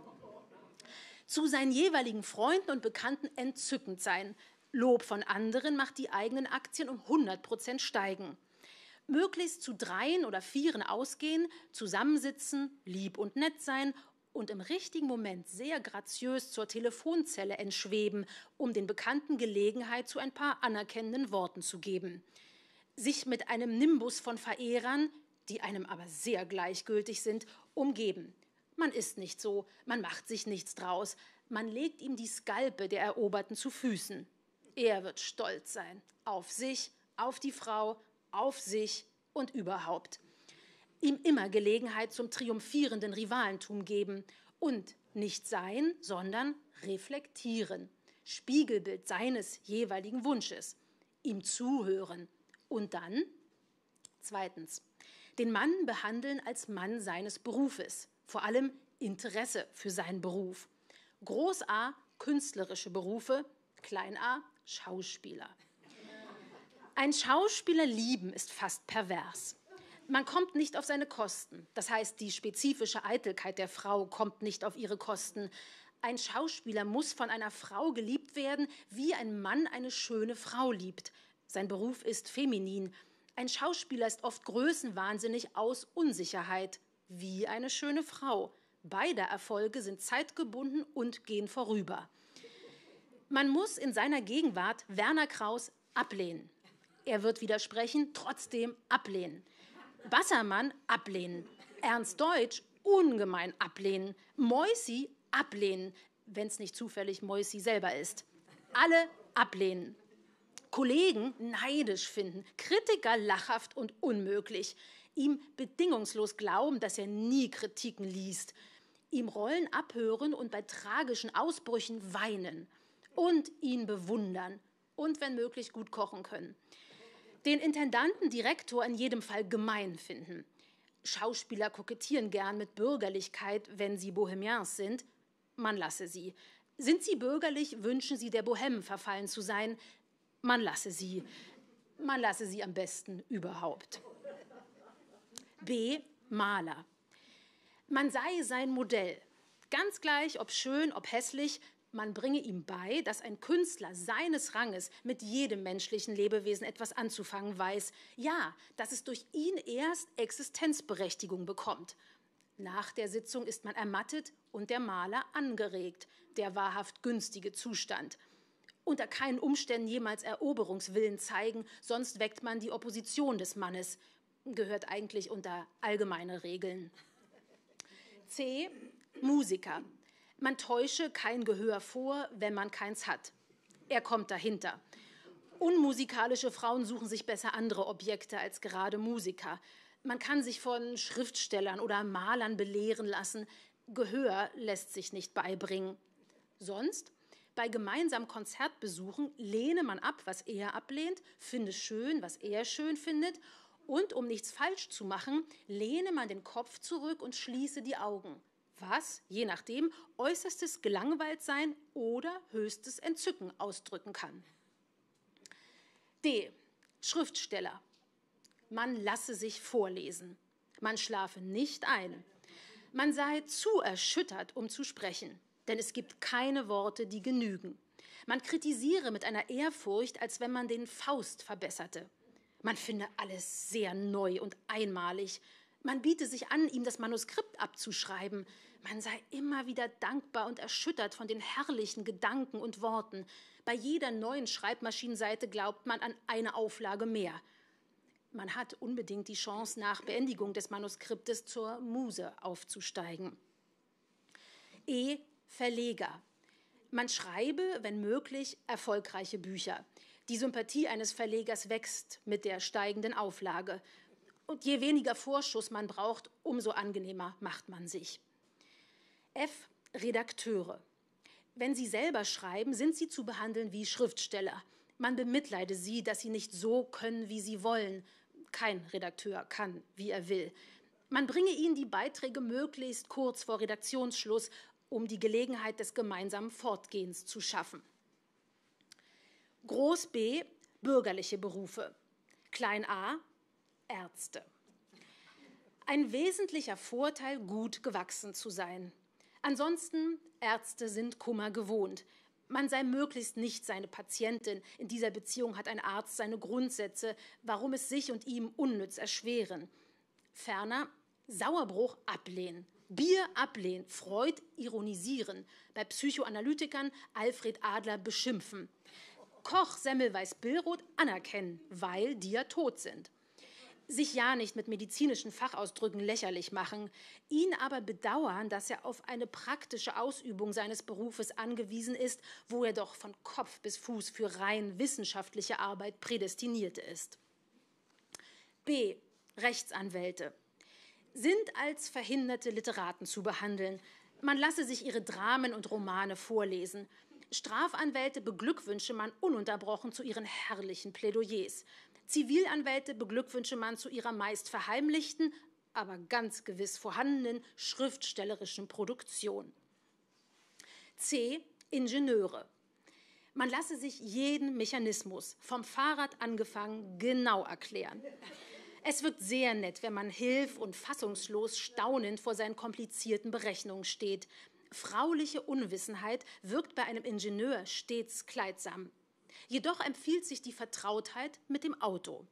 Zu seinen jeweiligen Freunden und Bekannten entzückend sein. Lob von anderen macht die eigenen Aktien um 100% steigen. Möglichst zu 3 oder 4 ausgehen, zusammensitzen, lieb und nett sein und im richtigen Moment sehr graziös zur Telefonzelle entschweben, um den Bekannten Gelegenheit zu ein paar anerkennenden Worten zu geben. Sich mit einem Nimbus von Verehrern, die einem aber sehr gleichgültig sind, umgeben. Man ist nicht so, man macht sich nichts draus, man legt ihm die Skalpe der Eroberten zu Füßen. Er wird stolz sein, auf sich, auf die Frau, auf sich und überhaupt. Ihm immer Gelegenheit zum triumphierenden Rivalentum geben und nicht sein, sondern reflektieren. Spiegelbild seines jeweiligen Wunsches. Ihm zuhören. Und dann, zweitens, den Mann behandeln als Mann seines Berufes. Vor allem Interesse für seinen Beruf. Groß A, künstlerische Berufe, Klein a, Schauspieler. Ein Schauspieler lieben ist fast pervers. Man kommt nicht auf seine Kosten. Das heißt, die spezifische Eitelkeit der Frau kommt nicht auf ihre Kosten. Ein Schauspieler muss von einer Frau geliebt werden, wie ein Mann eine schöne Frau liebt. Sein Beruf ist feminin. Ein Schauspieler ist oft größenwahnsinnig aus Unsicherheit, wie eine schöne Frau. Beide Erfolge sind zeitgebunden und gehen vorüber. Man muss in seiner Gegenwart Werner Krauss ablehnen. Er wird widersprechen, trotzdem ablehnen. Bassermann ablehnen. Ernst Deutsch ungemein ablehnen. Moissi ablehnen, wenn es nicht zufällig Moissi selber ist. Alle ablehnen. Kollegen neidisch finden, Kritiker lachhaft und unmöglich. Ihm bedingungslos glauben, dass er nie Kritiken liest. Ihm Rollen abhören und bei tragischen Ausbrüchen weinen. Und ihn bewundern und wenn möglich gut kochen können. Den Intendanten, Direktor in jedem Fall gemein finden. Schauspieler kokettieren gern mit Bürgerlichkeit, wenn sie Bohemiens sind. Man lasse sie. Sind sie bürgerlich, wünschen sie der Bohème verfallen zu sein. Man lasse sie. Man lasse sie am besten überhaupt. B. Maler. Man sei sein Modell. Ganz gleich, ob schön, ob hässlich, man bringe ihm bei, dass ein Künstler seines Ranges mit jedem menschlichen Lebewesen etwas anzufangen weiß. Ja, dass es durch ihn erst Existenzberechtigung bekommt. Nach der Sitzung ist man ermattet und der Maler angeregt, der wahrhaft günstige Zustand. Unter keinen Umständen jemals Eroberungswillen zeigen, sonst weckt man die Opposition des Mannes. Gehört eigentlich unter allgemeine Regeln. C. Musiker. Man täusche kein Gehör vor, wenn man keins hat. Er kommt dahinter. Unmusikalische Frauen suchen sich besser andere Objekte als gerade Musiker. Man kann sich von Schriftstellern oder Malern belehren lassen. Gehör lässt sich nicht beibringen. Sonst, bei gemeinsamen Konzertbesuchen lehne man ab, was er ablehnt, finde schön, was er schön findet. Und um nichts falsch zu machen, lehne man den Kopf zurück und schließe die Augen. Was, je nachdem, äußerstes Gelangweiltsein oder höchstes Entzücken ausdrücken kann. D. Schriftsteller. Man lasse sich vorlesen. Man schlafe nicht ein. Man sei zu erschüttert, um zu sprechen, denn es gibt keine Worte, die genügen. Man kritisiere mit einer Ehrfurcht, als wenn man den Faust verbesserte. Man finde alles sehr neu und einmalig. Man biete sich an, ihm das Manuskript abzuschreiben. Man sei immer wieder dankbar und erschüttert von den herrlichen Gedanken und Worten. Bei jeder neuen Schreibmaschinenseite glaubt man an eine Auflage mehr. Man hat unbedingt die Chance, nach Beendigung des Manuskriptes zur Muse aufzusteigen. E. Verleger. Man schreibe, wenn möglich, erfolgreiche Bücher. Die Sympathie eines Verlegers wächst mit der steigenden Auflage. Und je weniger Vorschuss man braucht, umso angenehmer macht man sich. F. Redakteure. Wenn sie selber schreiben, sind sie zu behandeln wie Schriftsteller. Man bemitleide sie, dass sie nicht so können, wie sie wollen. Kein Redakteur kann, wie er will. Man bringe ihnen die Beiträge möglichst kurz vor Redaktionsschluss, um die Gelegenheit des gemeinsamen Fortgehens zu schaffen. Groß B. Bürgerliche Berufe. Klein a. Ärzte. Ein wesentlicher Vorteil, gut gewachsen zu sein. Ansonsten, Ärzte sind Kummer gewohnt. Man sei möglichst nicht seine Patientin. In dieser Beziehung hat ein Arzt seine Grundsätze, warum es sich und ihm unnütz erschweren. Ferner, Sauerbruch ablehnen, Bier ablehnen, Freud ironisieren, bei Psychoanalytikern Alfred Adler beschimpfen. Koch, Semmelweis, Billroth anerkennen, weil die ja tot sind. Sich ja nicht mit medizinischen Fachausdrücken lächerlich machen, ihn aber bedauern, dass er auf eine praktische Ausübung seines Berufes angewiesen ist, wo er doch von Kopf bis Fuß für rein wissenschaftliche Arbeit prädestiniert ist. B. Rechtsanwälte. Sind als verhinderte Literaten zu behandeln. Man lasse sich ihre Dramen und Romane vorlesen. Strafanwälte beglückwünsche man ununterbrochen zu ihren herrlichen Plädoyers. Zivilanwälte beglückwünsche man zu ihrer meist verheimlichten, aber ganz gewiss vorhandenen schriftstellerischen Produktion. C. Ingenieure. Man lasse sich jeden Mechanismus, vom Fahrrad angefangen, genau erklären. Es wirkt sehr nett, wenn man hilf- und fassungslos staunend vor seinen komplizierten Berechnungen steht. Frauliche Unwissenheit wirkt bei einem Ingenieur stets kleidsam. Jedoch empfiehlt sich die Vertrautheit mit dem Auto.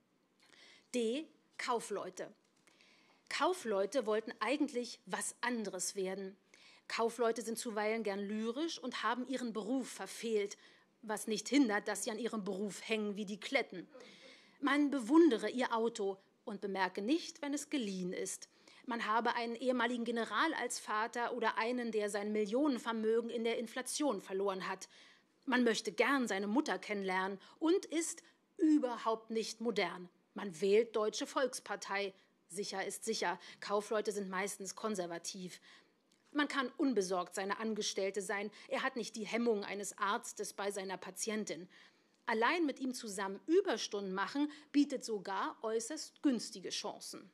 D. Kaufleute. Kaufleute wollten eigentlich was anderes werden. Kaufleute sind zuweilen gern lyrisch und haben ihren Beruf verfehlt, was nicht hindert, dass sie an ihrem Beruf hängen wie die Kletten. Man bewundere ihr Auto und bemerke nicht, wenn es geliehen ist. Man habe einen ehemaligen General als Vater oder einen, der sein Millionenvermögen in der Inflation verloren hat. Man möchte gern seine Mutter kennenlernen und ist überhaupt nicht modern. Man wählt Deutsche Volkspartei. Sicher ist sicher, Kaufleute sind meistens konservativ. Man kann unbesorgt seine Angestellte sein. Er hat nicht die Hemmung eines Arztes bei seiner Patientin. Allein mit ihm zusammen Überstunden machen, bietet sogar äußerst günstige Chancen.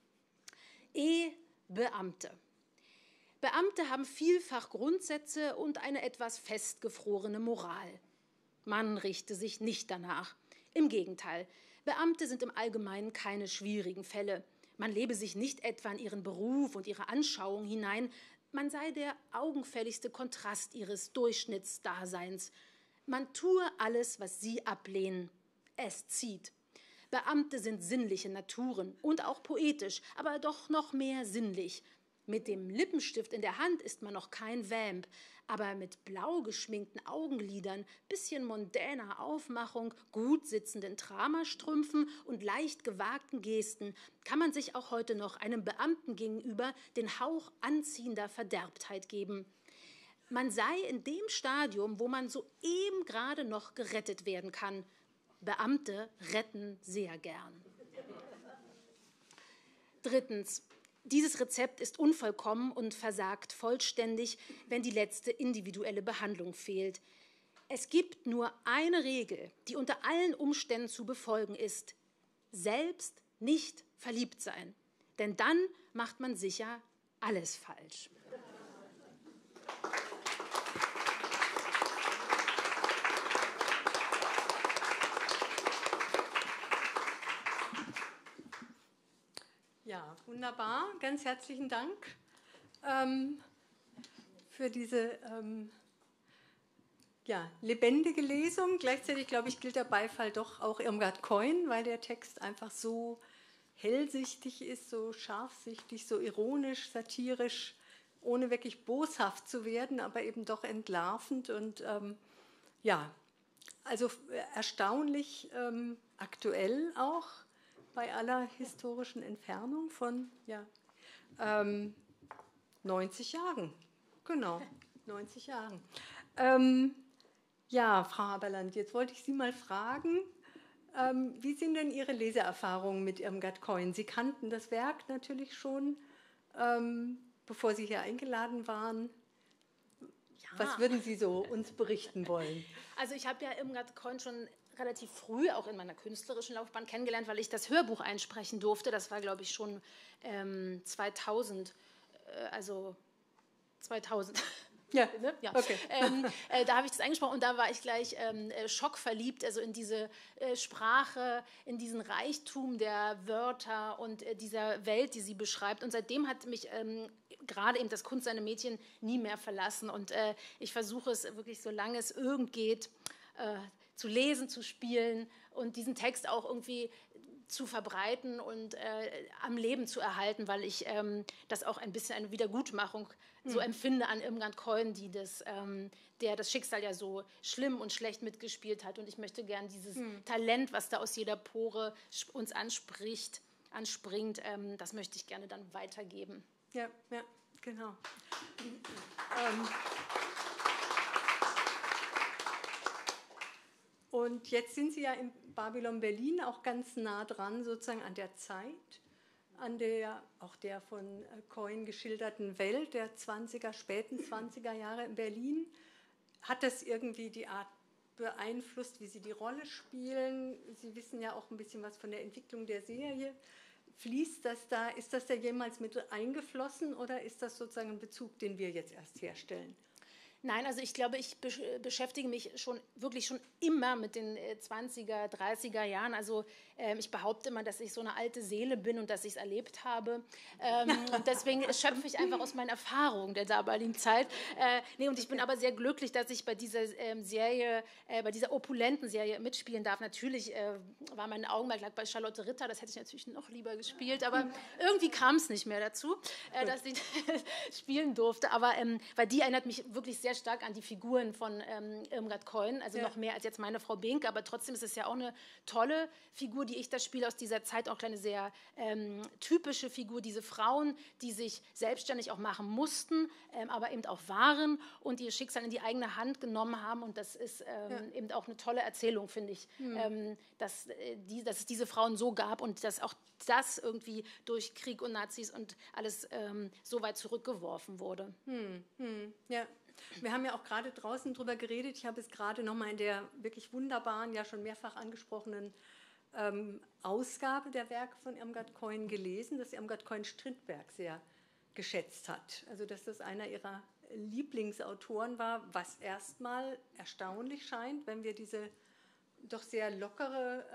Beamte. Beamte haben vielfach Grundsätze und eine etwas festgefrorene Moral. Man richte sich nicht danach. Im Gegenteil, Beamte sind im Allgemeinen keine schwierigen Fälle. Man lebe sich nicht etwa in ihren Beruf und ihre Anschauung hinein, man sei der augenfälligste Kontrast ihres Durchschnittsdaseins. Man tue alles, was sie ablehnen. Es zieht. Beamte sind sinnliche Naturen und auch poetisch, aber doch noch mehr sinnlich. Mit dem Lippenstift in der Hand ist man noch kein Vamp, aber mit blau geschminkten Augenlidern, bisschen mondäner Aufmachung, gut sitzenden Tramastrümpfen und leicht gewagten Gesten kann man sich auch heute noch einem Beamten gegenüber den Hauch anziehender Verderbtheit geben. Man sei in dem Stadium, wo man soeben gerade noch gerettet werden kann. Beamte retten sehr gern. Drittens. Dieses Rezept ist unvollkommen und versagt vollständig, wenn die letzte individuelle Behandlung fehlt. Es gibt nur eine Regel, die unter allen Umständen zu befolgen ist: selbst nicht verliebt sein. Denn dann macht man sicher alles falsch. Ja, wunderbar. Ganz herzlichen Dank für diese lebendige Lesung. Gleichzeitig, glaube ich, gilt der Beifall doch auch Irmgard Keun, weil der Text einfach so hellsichtig ist, so scharfsichtig, so ironisch, satirisch, ohne wirklich boshaft zu werden, aber eben doch entlarvend und also erstaunlich aktuell auch, bei aller historischen Entfernung von 90 Jahren. Genau, 90 Jahren. Frau Haberland, jetzt wollte ich Sie mal fragen, wie sind denn Ihre Leseerfahrungen mit Irmgard Keun? Sie kannten das Werk natürlich schon, bevor Sie hier eingeladen waren. Ja. Was würden Sie so uns berichten wollen? Also ich habe ja Irmgard Keun schon relativ früh auch in meiner künstlerischen Laufbahn kennengelernt, weil ich das Hörbuch einsprechen durfte. Das war, glaube ich, schon 2000, also 2000. Ja, ne? Ja. Okay. Da habe ich das eingesprochen und da war ich gleich schockverliebt, also in diese Sprache, in diesen Reichtum der Wörter und dieser Welt, die sie beschreibt. Und seitdem hat mich gerade eben das Kunst seiner Mädchen nie mehr verlassen. Und ich versuche es wirklich, solange es irgend geht, zu lesen, zu spielen und diesen Text auch irgendwie zu verbreiten und am Leben zu erhalten, weil ich das auch ein bisschen eine Wiedergutmachung so empfinde an Irmgard Keun, die der das Schicksal ja so schlimm und schlecht mitgespielt hat. Und ich möchte gern dieses Talent, was da aus jeder Pore uns anspringt, das möchte ich gerne dann weitergeben. Ja, genau. Und jetzt sind Sie ja in Babylon Berlin auch ganz nah dran, sozusagen an der Zeit, an auch der von Keun geschilderten Welt der späten 20er Jahre in Berlin. Hat das irgendwie die Art beeinflusst, wie Sie die Rolle spielen? Sie wissen ja auch ein bisschen was von der Entwicklung der Serie. Fließt das da, ist das da jemals mit eingeflossen oder ist das sozusagen ein Bezug, den wir jetzt erst herstellen? Nein, also ich glaube, ich beschäftige mich wirklich schon immer mit den 20er, 30er Jahren. Also ich behaupte immer, dass ich so eine alte Seele bin und dass ich es erlebt habe. Und deswegen schöpfe ich einfach aus meinen Erfahrungen der damaligen Zeit. Und ich bin aber sehr glücklich, dass ich bei dieser Serie, bei dieser opulenten Serie mitspielen darf. Natürlich war mein Augenmerk bei Charlotte Ritter, das hätte ich natürlich noch lieber gespielt, aber irgendwie kam es nicht mehr dazu, dass ich spielen durfte. Aber weil die erinnert mich wirklich sehr stark an die Figuren von Irmgard Keun, also noch mehr als jetzt meine Frau Behnke, aber trotzdem ist es ja auch eine tolle Figur, die ich da spiele aus dieser Zeit, auch eine sehr typische Figur, diese Frauen, die sich selbstständig auch machen mussten, aber eben auch waren und ihr Schicksal in die eigene Hand genommen haben und das ist eben auch eine tolle Erzählung, finde ich, dass es diese Frauen so gab und dass auch das irgendwie durch Krieg und Nazis und alles so weit zurückgeworfen wurde. Ja, Wir haben ja auch gerade draußen drüber geredet. Ich habe es gerade nochmal in der wirklich wunderbaren, ja schon mehrfach angesprochenen Ausgabe der Werke von Irmgard Keun gelesen, dass Irmgard Keun Strindberg sehr geschätzt hat. Also dass das einer ihrer Lieblingsautoren war, was erstmal erstaunlich scheint, wenn wir diese doch sehr lockere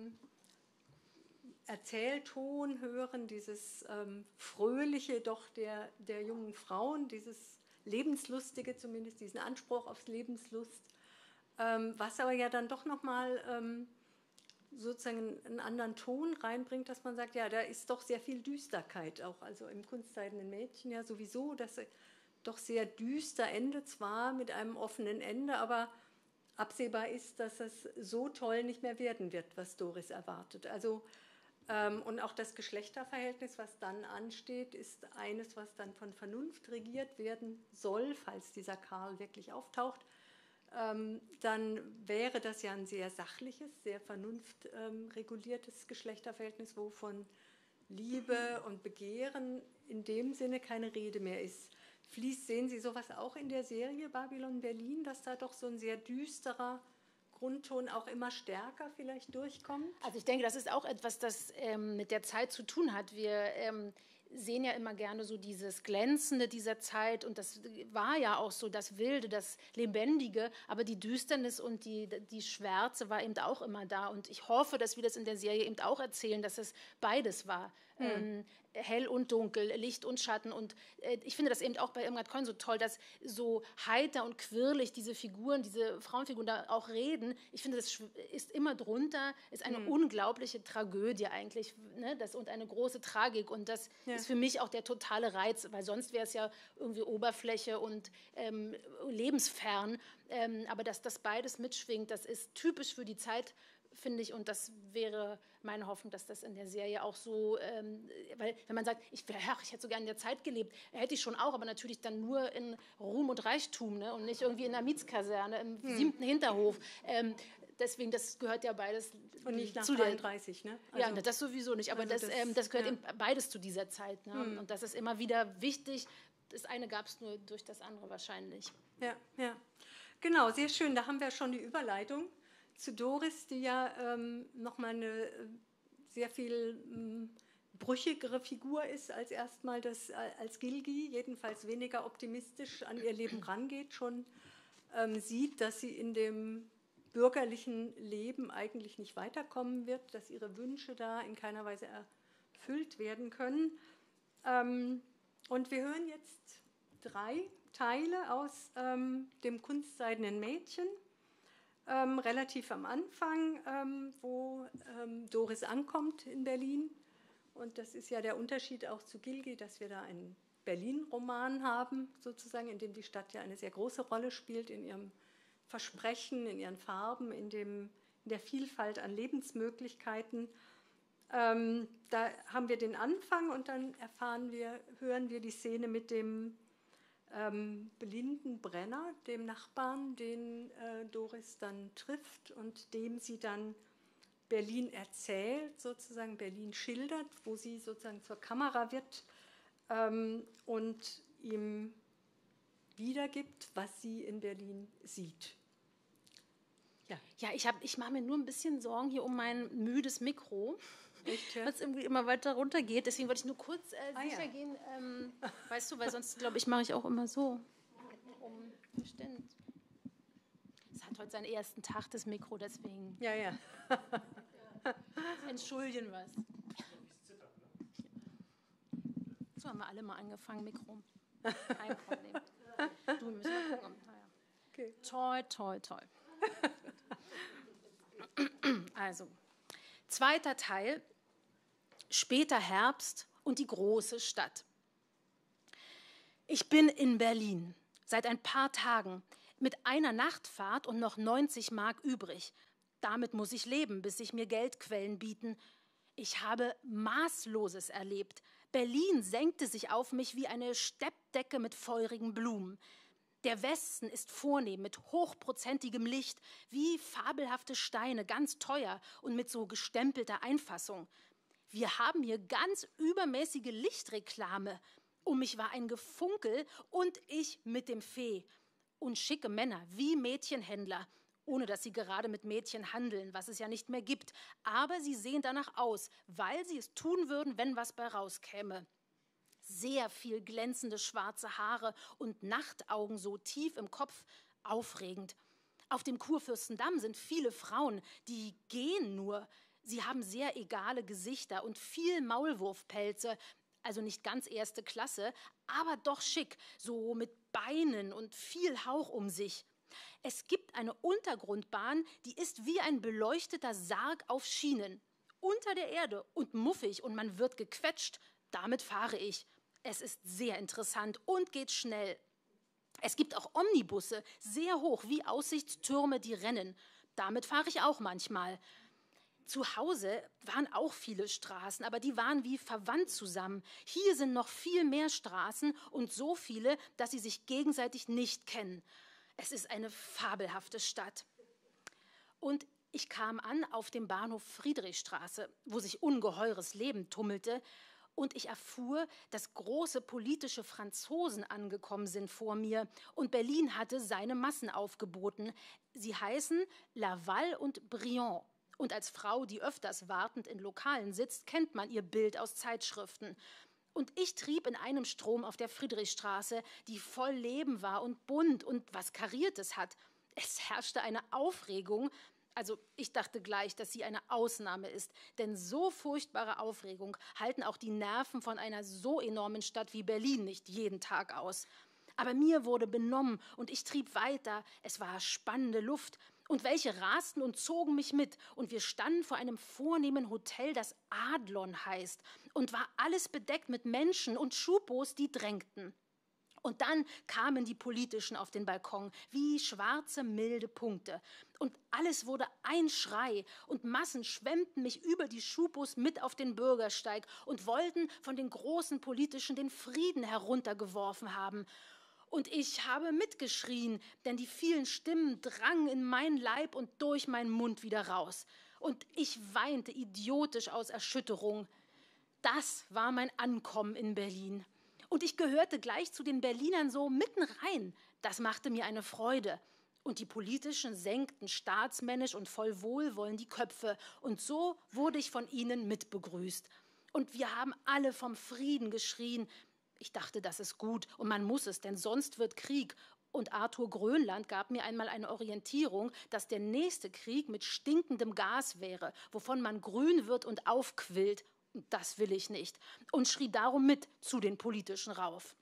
Erzählton hören, dieses Fröhliche doch der jungen Frauen, dieses Lebenslustige zumindest, diesen Anspruch aufs Lebenslust, was aber ja dann doch nochmal sozusagen einen anderen Ton reinbringt, dass man sagt, ja, da ist doch sehr viel Düsterkeit auch, also im Kunstseidenen Mädchen ja sowieso, dass doch sehr düster endet, zwar mit einem offenen Ende, aber absehbar ist, dass es so toll nicht mehr werden wird, was Doris erwartet. Also und auch das Geschlechterverhältnis, was dann ansteht, ist eines, was dann von Vernunft regiert werden soll, falls dieser Karl wirklich auftaucht. Dann wäre das ja ein sehr sachliches, sehr vernunftreguliertes Geschlechterverhältnis, wo von Liebe und Begehren in dem Sinne keine Rede mehr ist. Sehen Sie sowas auch in der Serie Babylon Berlin, dass da doch so ein sehr düsterer Grundton auch immer stärker vielleicht durchkommt? Also ich denke, das ist auch etwas, das mit der Zeit zu tun hat. Wir sehen ja immer gerne so dieses Glänzende dieser Zeit und das war ja auch so das Wilde, das Lebendige, aber die Düsternis und die Schwärze war eben auch immer da und ich hoffe, dass wir das in der Serie eben auch erzählen, dass es beides war. Hell und dunkel, Licht und Schatten und ich finde das eben auch bei Irmgard Keun so toll, dass so heiter und quirlig diese Figuren, diese Frauenfiguren da auch reden. Ich finde, das ist immer drunter, ist eine unglaubliche Tragödie eigentlich, ne? Und eine große Tragik und das ist für mich auch der totale Reiz, weil sonst wäre es ja irgendwie Oberfläche und lebensfern, aber dass das beides mitschwingt, das ist typisch für die Zeit, finde ich, und das wäre meine Hoffnung, dass das in der Serie auch so, weil wenn man sagt, ich hätte so gerne in der Zeit gelebt, hätte ich schon auch, aber natürlich dann nur in Ruhm und Reichtum, ne? Und nicht irgendwie in der Mietskaserne, im 7. Hinterhof. Deswegen, das gehört ja beides und nicht nach zu 33, ne? Also, ja, das sowieso nicht, aber also das gehört eben beides zu dieser Zeit. Ne? Und das ist immer wieder wichtig. Das eine gab es nur durch das andere wahrscheinlich. Ja, ja. Genau, sehr schön. Da haben wir schon die Überleitung zu Doris, die ja nochmal eine sehr viel brüchigere Figur ist als erstmal als Gilgi, jedenfalls weniger optimistisch an ihr Leben rangeht, schon sieht, dass sie in dem bürgerlichen Leben eigentlich nicht weiterkommen wird, dass ihre Wünsche da in keiner Weise erfüllt werden können. Und wir hören jetzt 3 Teile aus dem Kunstseidenen Mädchen, relativ am Anfang, wo Doris ankommt in Berlin. Und das ist ja der Unterschied auch zu Gilgi, dass wir da einen Berlin-Roman haben, sozusagen, in dem die Stadt ja eine sehr große Rolle spielt, in ihrem Versprechen, in ihren Farben, in der Vielfalt an Lebensmöglichkeiten. Da haben wir den Anfang und dann hören wir die Szene mit dem blinden Brenner, dem Nachbarn, den Doris dann trifft und dem sie dann Berlin erzählt, sozusagen Berlin schildert, wo sie sozusagen zur Kamera wird und ihm wiedergibt, was sie in Berlin sieht. Ja, ich mache mir nur ein bisschen Sorgen hier um mein müdes Mikro. Echt, ja? Was irgendwie immer weiter runter geht. Deswegen wollte ich nur kurz sicher gehen. Weißt du, weil sonst, glaube ich, mache ich auch immer so. Stimmt. Es hat heute seinen ersten Tag, das Mikro, deswegen. Ja, ja. Entschuldigen was. So haben wir alle mal angefangen, Mikro. Kein Problem. Du, müssen wir gucken. Naja. Okay. Toi, toi, toi. Also, 2. Teil. Später Herbst und die große Stadt. Ich bin in Berlin, seit ein paar Tagen, mit einer Nachtfahrt und noch 90 Mark übrig. Damit muss ich leben, bis sich mir Geldquellen bieten. Ich habe Maßloses erlebt. Berlin senkte sich auf mich wie eine Steppdecke mit feurigen Blumen. Der Westen ist vornehm mit hochprozentigem Licht, wie fabelhafte Steine, ganz teuer und mit so gestempelter Einfassung. Wir haben hier ganz übermäßige Lichtreklame. Um mich war ein Gefunkel und ich mit dem Fee. Und schicke Männer wie Mädchenhändler, ohne dass sie gerade mit Mädchen handeln, was es ja nicht mehr gibt. Aber sie sehen danach aus, weil sie es tun würden, wenn was bei rauskäme. Sehr viel glänzende schwarze Haare und Nachtaugen so tief im Kopf, aufregend. Auf dem Kurfürstendamm sind viele Frauen, die gehen nur. Sie haben sehr egale Gesichter und viel Maulwurfpelze, also nicht ganz erste Klasse, aber doch schick, so mit Beinen und viel Hauch um sich. Es gibt eine Untergrundbahn, die ist wie ein beleuchteter Sarg auf Schienen. Unter der Erde und muffig und man wird gequetscht. Damit fahre ich. Es ist sehr interessant und geht schnell. Es gibt auch Omnibusse, sehr hoch, wie Aussichtstürme, die rennen. Damit fahre ich auch manchmal. Zu Hause waren auch viele Straßen, aber die waren wie verwandt zusammen. Hier sind noch viel mehr Straßen und so viele, dass sie sich gegenseitig nicht kennen. Es ist eine fabelhafte Stadt. Und ich kam an auf dem Bahnhof Friedrichstraße, wo sich ungeheures Leben tummelte. Und ich erfuhr, dass große politische Franzosen angekommen sind vor mir. Und Berlin hatte seine Massen aufgeboten. Sie heißen Laval und Briand. Und als Frau, die öfters wartend in Lokalen sitzt, kennt man ihr Bild aus Zeitschriften. Und ich trieb in einem Strom auf der Friedrichstraße, die voll Leben war und bunt und was Kariertes hat. Es herrschte eine Aufregung. Also ich dachte gleich, dass sie eine Ausnahme ist. Denn so furchtbare Aufregung halten auch die Nerven von einer so enormen Stadt wie Berlin nicht jeden Tag aus. Aber mir wurde benommen und ich trieb weiter. Es war spannende Luft. Und welche rasten und zogen mich mit. Und wir standen vor einem vornehmen Hotel, das Adlon heißt. Und war alles bedeckt mit Menschen und Schubos, die drängten. Und dann kamen die Politischen auf den Balkon, wie schwarze, milde Punkte. Und alles wurde ein Schrei. Und Massen schwemmten mich über die Schubos mit auf den Bürgersteig und wollten von den großen Politischen den Frieden heruntergeworfen haben. Und ich habe mitgeschrien, denn die vielen Stimmen drangen in meinen Leib und durch meinen Mund wieder raus. Und ich weinte idiotisch aus Erschütterung. Das war mein Ankommen in Berlin. Und ich gehörte gleich zu den Berlinern so mitten rein. Das machte mir eine Freude. Und die Politischen senkten staatsmännisch und voll Wohlwollen die Köpfe. Und so wurde ich von ihnen mitbegrüßt. Und wir haben alle vom Frieden geschrien. Ich dachte, das ist gut und man muss es, denn sonst wird Krieg. Und Arthur Grönland gab mir einmal eine Orientierung, dass der nächste Krieg mit stinkendem Gas wäre, wovon man grün wird und aufquillt. Das will ich nicht. Und schrie darum mit zu den Politischen rauf.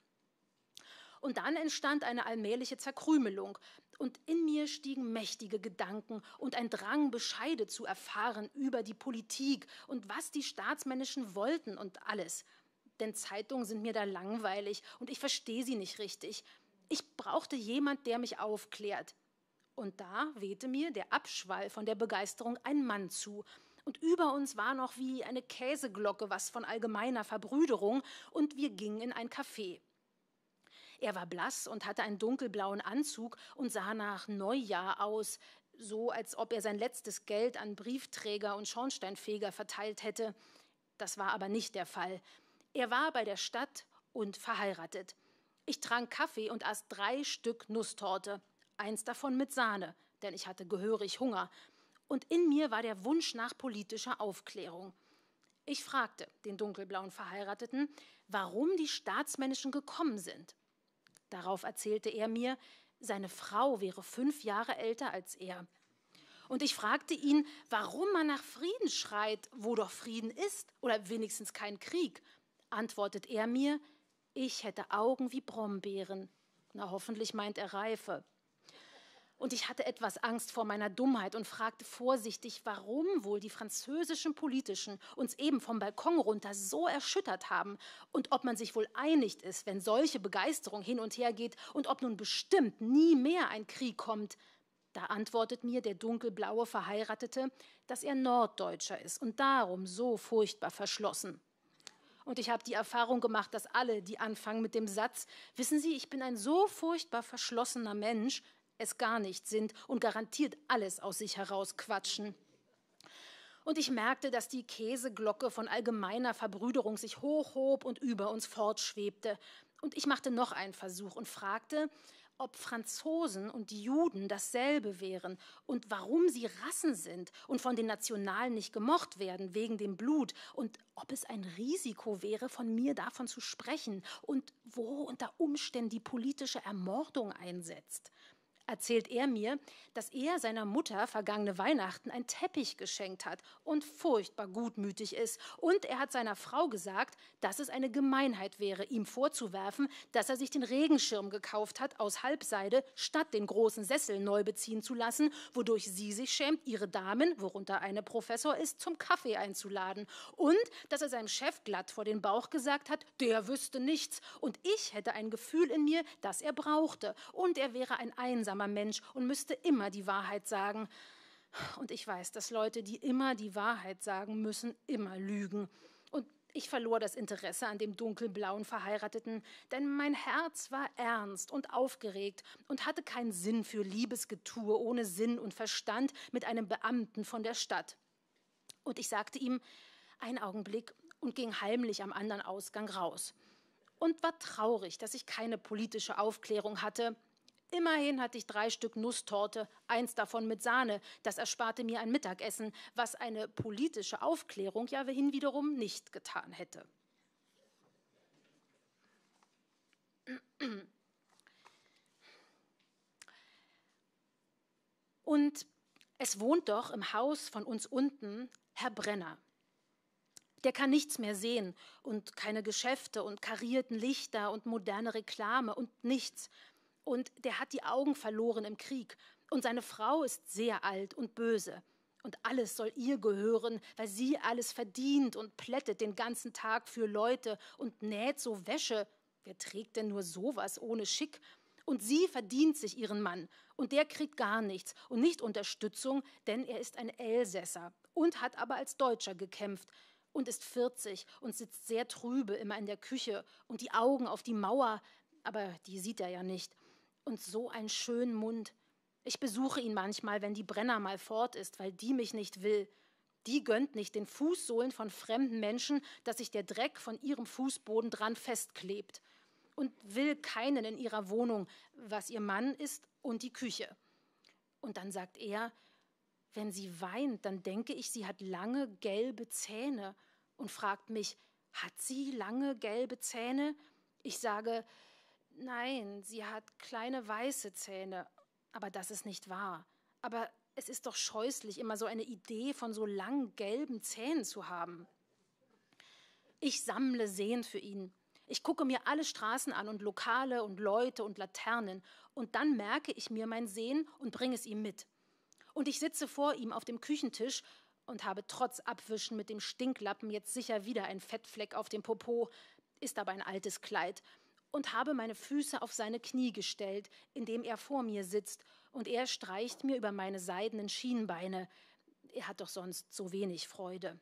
Und dann entstand eine allmähliche Zerkrümelung. Und in mir stiegen mächtige Gedanken und ein Drang, Bescheide zu erfahren über die Politik und was die Staatsmännischen wollten und alles. Denn Zeitungen sind mir da langweilig und ich verstehe sie nicht richtig. Ich brauchte jemand, der mich aufklärt. Und da wehte mir der Abschwall von der Begeisterung ein Mann zu. Und über uns war noch wie eine Käseglocke was von allgemeiner Verbrüderung und wir gingen in ein Café. Er war blass und hatte einen dunkelblauen Anzug und sah nach Neujahr aus, so als ob er sein letztes Geld an Briefträger und Schornsteinfeger verteilt hätte. Das war aber nicht der Fall. Er war bei der Stadt und verheiratet. Ich trank Kaffee und aß 3 Stück Nusstorte, 1 davon mit Sahne, denn ich hatte gehörig Hunger. Und in mir war der Wunsch nach politischer Aufklärung. Ich fragte den dunkelblauen Verheirateten, warum die Staatsmännischen gekommen sind. Darauf erzählte er mir, seine Frau wäre 5 Jahre älter als er. Und ich fragte ihn, warum man nach Frieden schreit, wo doch Frieden ist oder wenigstens kein Krieg. Antwortet er mir, ich hätte Augen wie Brombeeren. Na, hoffentlich meint er reife. Und ich hatte etwas Angst vor meiner Dummheit und fragte vorsichtig, warum wohl die französischen Politischen uns eben vom Balkon runter so erschüttert haben und ob man sich wohl einigt ist, wenn solche Begeisterung hin und her geht und ob nun bestimmt nie mehr ein Krieg kommt. Da antwortet mir der dunkelblaue Verheiratete, dass er Norddeutscher ist und darum so furchtbar verschlossen. Und ich habe die Erfahrung gemacht, dass alle, die anfangen mit dem Satz, wissen Sie, ich bin ein so furchtbar verschlossener Mensch, es gar nicht sind und garantiert alles aus sich heraus quatschen. Und ich merkte, dass die Käseglocke von allgemeiner Verbrüderung sich hochhob und über uns fortschwebte. Und ich machte noch einen Versuch und fragte, ob Franzosen und die Juden dasselbe wären und warum sie Rassen sind und von den Nationalen nicht gemocht werden wegen dem Blut und ob es ein Risiko wäre, von mir davon zu sprechen und wo unter Umständen die politische Ermordung einsetzt. Erzählt er mir, dass er seiner Mutter vergangene Weihnachten einen Teppich geschenkt hat und furchtbar gutmütig ist. Und er hat seiner Frau gesagt, dass es eine Gemeinheit wäre, ihm vorzuwerfen, dass er sich den Regenschirm gekauft hat aus Halbseide, statt den großen Sessel neu beziehen zu lassen, wodurch sie sich schämt, ihre Damen, worunter eine Professor ist, zum Kaffee einzuladen. Und dass er seinem Chef glatt vor den Bauch gesagt hat, der wüsste nichts. Und ich hätte ein Gefühl in mir, das er brauchte. Und er wäre ein einsamer Mensch und müsste immer die Wahrheit sagen. Und ich weiß, dass Leute, die immer die Wahrheit sagen müssen, immer lügen. Und ich verlor das Interesse an dem dunkelblauen Verheirateten, denn mein Herz war ernst und aufgeregt und hatte keinen Sinn für Liebesgetue ohne Sinn und Verstand mit einem Beamten von der Stadt. Und ich sagte ihm, einen Augenblick, und ging heimlich am anderen Ausgang raus. Und war traurig, dass ich keine politische Aufklärung hatte. Immerhin hatte ich 3 Stück Nusstorte, 1 davon mit Sahne. Das ersparte mir ein Mittagessen, was eine politische Aufklärung ja hinwiederum nicht getan hätte. Und es wohnt doch im Haus von uns unten Herr Brenner. Der kann nichts mehr sehen und keine Geschäfte und karierten Lichter und moderne Reklame und nichts. Und der hat die Augen verloren im Krieg. Und seine Frau ist sehr alt und böse. Und alles soll ihr gehören, weil sie alles verdient und plättet den ganzen Tag für Leute und näht so Wäsche. Wer trägt denn nur sowas ohne Schick? Und sie verdient sich ihren Mann. Und der kriegt gar nichts und nicht Unterstützung, denn er ist ein Elsässer und hat aber als Deutscher gekämpft. Und ist 40 und sitzt sehr trübe immer in der Küche und die Augen auf die Mauer, aber die sieht er ja nicht. Und so einen schönen Mund. Ich besuche ihn manchmal, wenn die Brenner mal fort ist, weil die mich nicht will. Die gönnt nicht den Fußsohlen von fremden Menschen, dass sich der Dreck von ihrem Fußboden dran festklebt. Und will keinen in ihrer Wohnung, was ihr Mann ist und die Küche. Und dann sagt er, wenn sie weint, dann denke ich, sie hat lange gelbe Zähne. Und fragt mich, hat sie lange gelbe Zähne? Ich sage, nein, sie hat kleine weiße Zähne, aber das ist nicht wahr. Aber es ist doch scheußlich, immer so eine Idee von so langen gelben Zähnen zu haben. Ich sammle Sehen für ihn. Ich gucke mir alle Straßen an und Lokale und Leute und Laternen und dann merke ich mir mein Sehen und bringe es ihm mit. Und ich sitze vor ihm auf dem Küchentisch und habe trotz Abwischen mit dem Stinklappen jetzt sicher wieder einen Fettfleck auf dem Popo, ist aber ein altes Kleid. Und habe meine Füße auf seine Knie gestellt, indem er vor mir sitzt, und er streicht mir über meine seidenen Schienbeine. Er hat doch sonst so wenig Freude.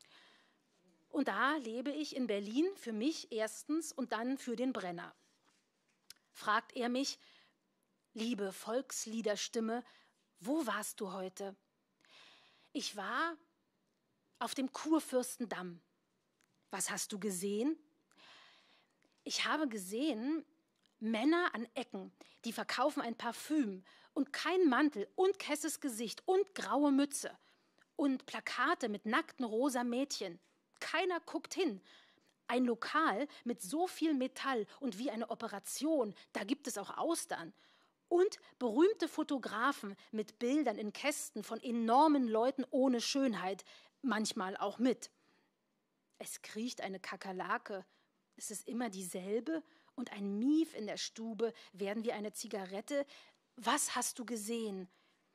Und da lebe ich in Berlin für mich erstens und dann für den Brenner. Fragt er mich, liebe Volksliederstimme, wo warst du heute? Ich war auf dem Kurfürstendamm. Was hast du gesehen? Ich habe gesehen, Männer an Ecken, die verkaufen ein Parfüm und kein Mantel und kesses Gesicht und graue Mütze und Plakate mit nackten rosa Mädchen. Keiner guckt hin. Ein Lokal mit so viel Metall und wie eine Operation, da gibt es auch Austern. Und berühmte Fotografen mit Bildern in Kästen von enormen Leuten ohne Schönheit, manchmal auch mit. Es kriecht eine Kakerlake. Es ist immer dieselbe und ein Mief in der Stube, werden wie eine Zigarette. Was hast du gesehen?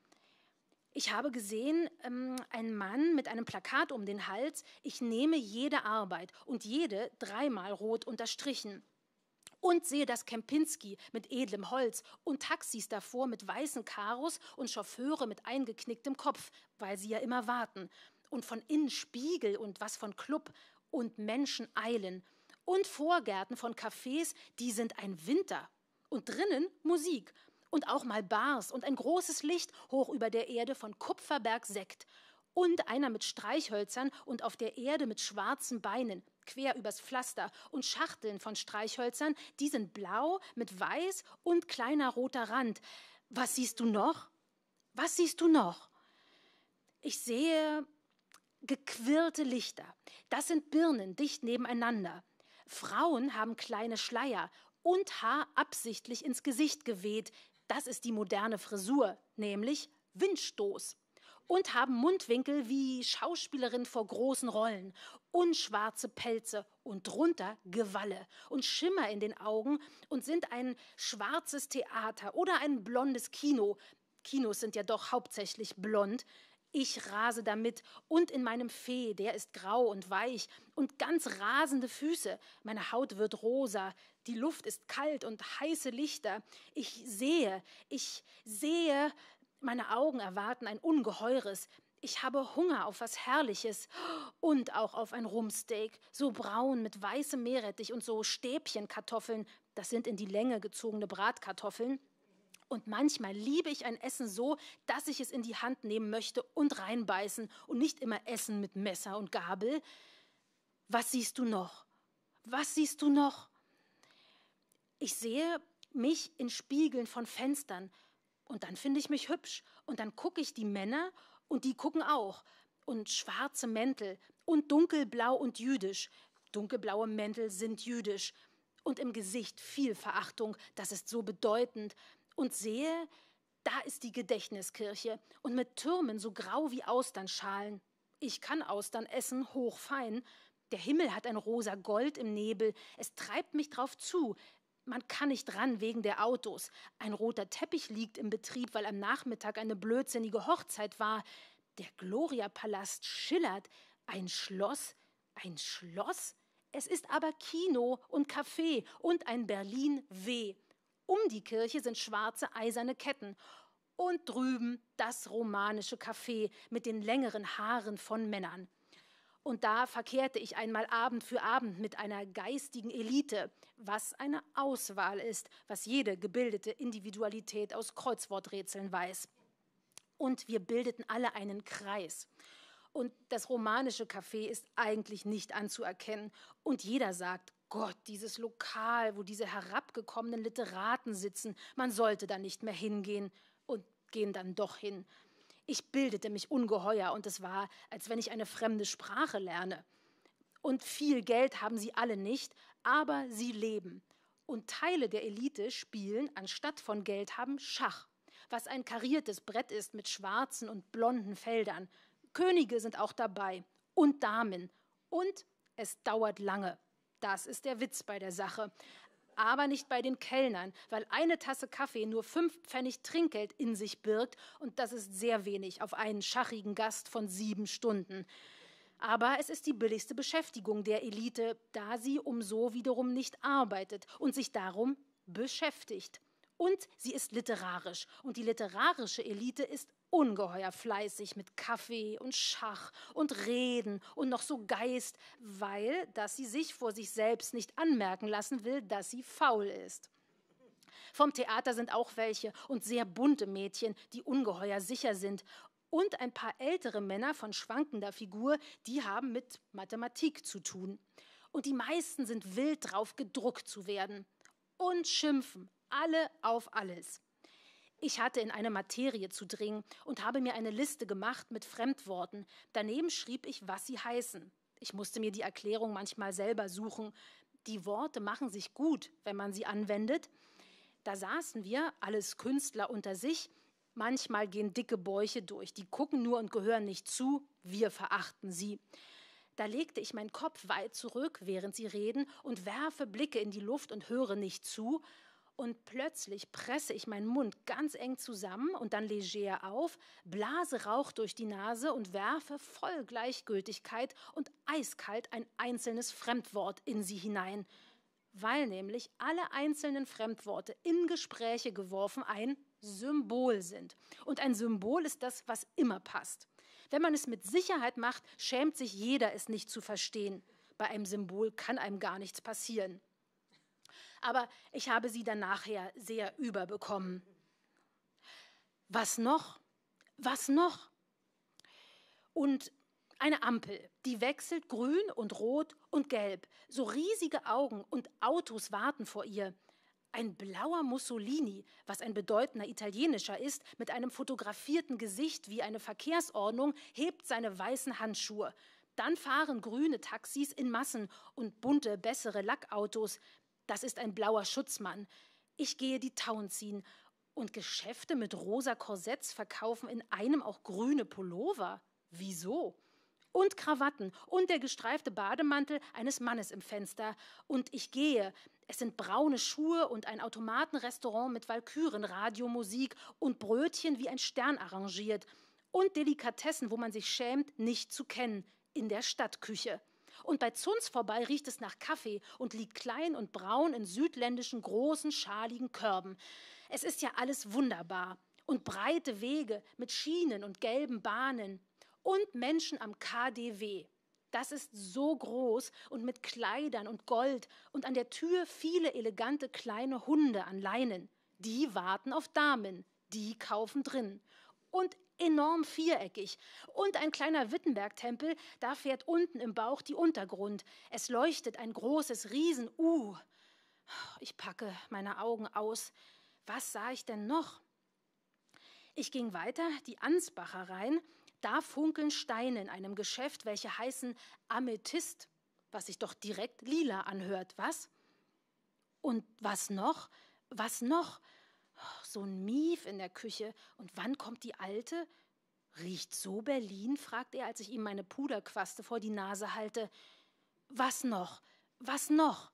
Ich habe gesehen, einen Mann mit einem Plakat um den Hals. Ich nehme jede Arbeit und jede 3-mal rot unterstrichen. Und sehe das Kempinski mit edlem Holz und Taxis davor mit weißen Karos und Chauffeure mit eingeknicktem Kopf, weil sie ja immer warten. Und von innen Spiegel und was von Club und Menschen eilen. Und Vorgärten von Cafés, die sind ein Winter. Und drinnen Musik. Und auch mal Bars und ein großes Licht hoch über der Erde von Kupferberg Sekt. Und einer mit Streichhölzern und auf der Erde mit schwarzen Beinen. quer übers Pflaster und Schachteln von Streichhölzern, die sind blau mit weiß und kleiner roter Rand. Was siehst du noch? Was siehst du noch? Ich sehe gequirlte Lichter. Das sind Birnen dicht nebeneinander. Frauen haben kleine Schleier und Haar absichtlich ins Gesicht geweht. Das ist die moderne Frisur, nämlich Windstoß. Und haben Mundwinkel wie Schauspielerin vor großen Rollen und schwarze Pelze und drunter Gewalle und Schimmer in den Augen und sind ein schwarzes Theater oder ein blondes Kino. Kinos sind ja doch hauptsächlich blond. Ich rase damit und in meinem Feh, der ist grau und weich und ganz rasende Füße. Meine Haut wird rosa, die Luft ist kalt und heiße Lichter. Ich sehe, meine Augen erwarten ein Ungeheures. Ich habe Hunger auf was Herrliches und auch auf ein Rumpsteak, so braun mit weißem Meerrettich und so Stäbchenkartoffeln. Das sind in die Länge gezogene Bratkartoffeln. Und manchmal liebe ich ein Essen so, dass ich es in die Hand nehmen möchte und reinbeißen und nicht immer essen mit Messer und Gabel. Was siehst du noch? Was siehst du noch? Ich sehe mich in Spiegeln von Fenstern und dann finde ich mich hübsch und dann gucke ich die Männer und die gucken auch und schwarze Mäntel und dunkelblau und jüdisch. Dunkelblaue Mäntel sind jüdisch und im Gesicht viel Verachtung, das ist so bedeutend. Und sehe, da ist die Gedächtniskirche und mit Türmen so grau wie Austernschalen. Ich kann Austern essen, hochfein. Der Himmel hat ein rosa Gold im Nebel. Es treibt mich drauf zu. Man kann nicht ran wegen der Autos. Ein roter Teppich liegt im Betrieb, weil am Nachmittag eine blödsinnige Hochzeit war. Der Gloria-Palast schillert. Ein Schloss? Ein Schloss? Es ist aber Kino und Café und ein Berlin-W. Um die Kirche sind schwarze eiserne Ketten. Und drüben das romanische Café mit den längeren Haaren von Männern. Und da verkehrte ich einmal Abend für Abend mit einer geistigen Elite, was eine Auswahl ist, was jede gebildete Individualität aus Kreuzworträtseln weiß. Und wir bildeten alle einen Kreis. Und das romanische Café ist eigentlich nicht anzuerkennen. Und jeder sagt, Gott, dieses Lokal, wo diese herabgekommenen Literaten sitzen, man sollte da nicht mehr hingehen und gehen dann doch hin. Ich bildete mich ungeheuer und es war, als wenn ich eine fremde Sprache lerne. Und viel Geld haben sie alle nicht, aber sie leben. Und Teile der Elite spielen, anstatt von Geld haben, Schach, was ein kariertes Brett ist mit schwarzen und blonden Feldern. Könige sind auch dabei und Damen. Und es dauert lange. Das ist der Witz bei der Sache. Aber nicht bei den Kellnern, weil eine Tasse Kaffee nur 5 Pfennig Trinkgeld in sich birgt und das ist sehr wenig auf einen schachigen Gast von 7 Stunden. Aber es ist die billigste Beschäftigung der Elite, da sie umso wiederum nicht arbeitet und sich darum beschäftigt. Und sie ist literarisch und die literarische Elite ist ungeheuer fleißig mit Kaffee und Schach und Reden und noch so Geist, weil, dass sie sich vor sich selbst nicht anmerken lassen will, dass sie faul ist. Vom Theater sind auch welche und sehr bunte Mädchen, die ungeheuer sicher sind. Und ein paar ältere Männer von schwankender Figur, die haben mit Mathematik zu tun. Und die meisten sind wild drauf, gedruckt zu werden. Und schimpfen, alle auf alles. Ich hatte in eine Materie zu dringen und habe mir eine Liste gemacht mit Fremdworten. Daneben schrieb ich, was sie heißen. Ich musste mir die Erklärung manchmal selber suchen. Die Worte machen sich gut, wenn man sie anwendet. Da saßen wir, alles Künstler unter sich. Manchmal gehen dicke Bäuche durch, die gucken nur und gehören nicht zu. Wir verachten sie. Da legte ich meinen Kopf weit zurück, während sie reden, und werfe Blicke in die Luft und höre nicht zu. Und plötzlich presse ich meinen Mund ganz eng zusammen und dann leger auf, blase Rauch durch die Nase und werfe voll Gleichgültigkeit und eiskalt ein einzelnes Fremdwort in sie hinein. Weil nämlich alle einzelnen Fremdworte in Gespräche geworfen ein Symbol sind. Und ein Symbol ist das, was immer passt. Wenn man es mit Sicherheit macht, schämt sich jeder, es nicht zu verstehen. Bei einem Symbol kann einem gar nichts passieren. Aber ich habe sie dann nachher sehr überbekommen. Was noch? Was noch? Und Eine Ampel, die wechselt grün und rot und gelb. So riesige Augen und Autos warten vor ihr. Ein blauer Mussolini, was ein bedeutender italienischer ist, mit einem fotografierten Gesicht wie eine Verkehrsordnung, hebt seine weißen Handschuhe. Dann fahren grüne Taxis in Massen und bunte, bessere Lackautos. Das ist ein blauer Schutzmann. Ich gehe die Town ziehen. Und Geschäfte mit rosa Korsetts verkaufen in einem auch grüne Pullover. Wieso? Und Krawatten und der gestreifte Bademantel eines Mannes im Fenster. Und ich gehe. Es sind braune Schuhe und ein Automatenrestaurant mit Walküren-Radiomusik und Brötchen wie ein Stern arrangiert. Und Delikatessen, wo man sich schämt, nicht zu kennen, in der Stadtküche. Und bei Zunz vorbei riecht es nach Kaffee und liegt klein und braun in südländischen großen, schaligen Körben. Es ist ja alles wunderbar. Und breite Wege mit Schienen und gelben Bahnen. Und Menschen am KDW. Das ist so groß und mit Kleidern und Gold und an der Tür viele elegante kleine Hunde an Leinen. Die warten auf Damen, die kaufen drin. Und enorm viereckig. Und ein kleiner Wittenberg-Tempel, da fährt unten im Bauch die Untergrund. Es leuchtet ein großes Riesen-U. Ich packe meine Augen aus. Was sah ich denn noch? Ich ging weiter, die Ansbacher rein. Da funkeln Steine in einem Geschäft, welche heißen Amethyst, was sich doch direkt lila anhört, was? Und was noch? Was noch? Oh, so ein Mief in der Küche. Und wann kommt die Alte? Riecht so Berlin? Fragt er, als ich ihm meine Puderquaste vor die Nase halte. Was noch? Was noch?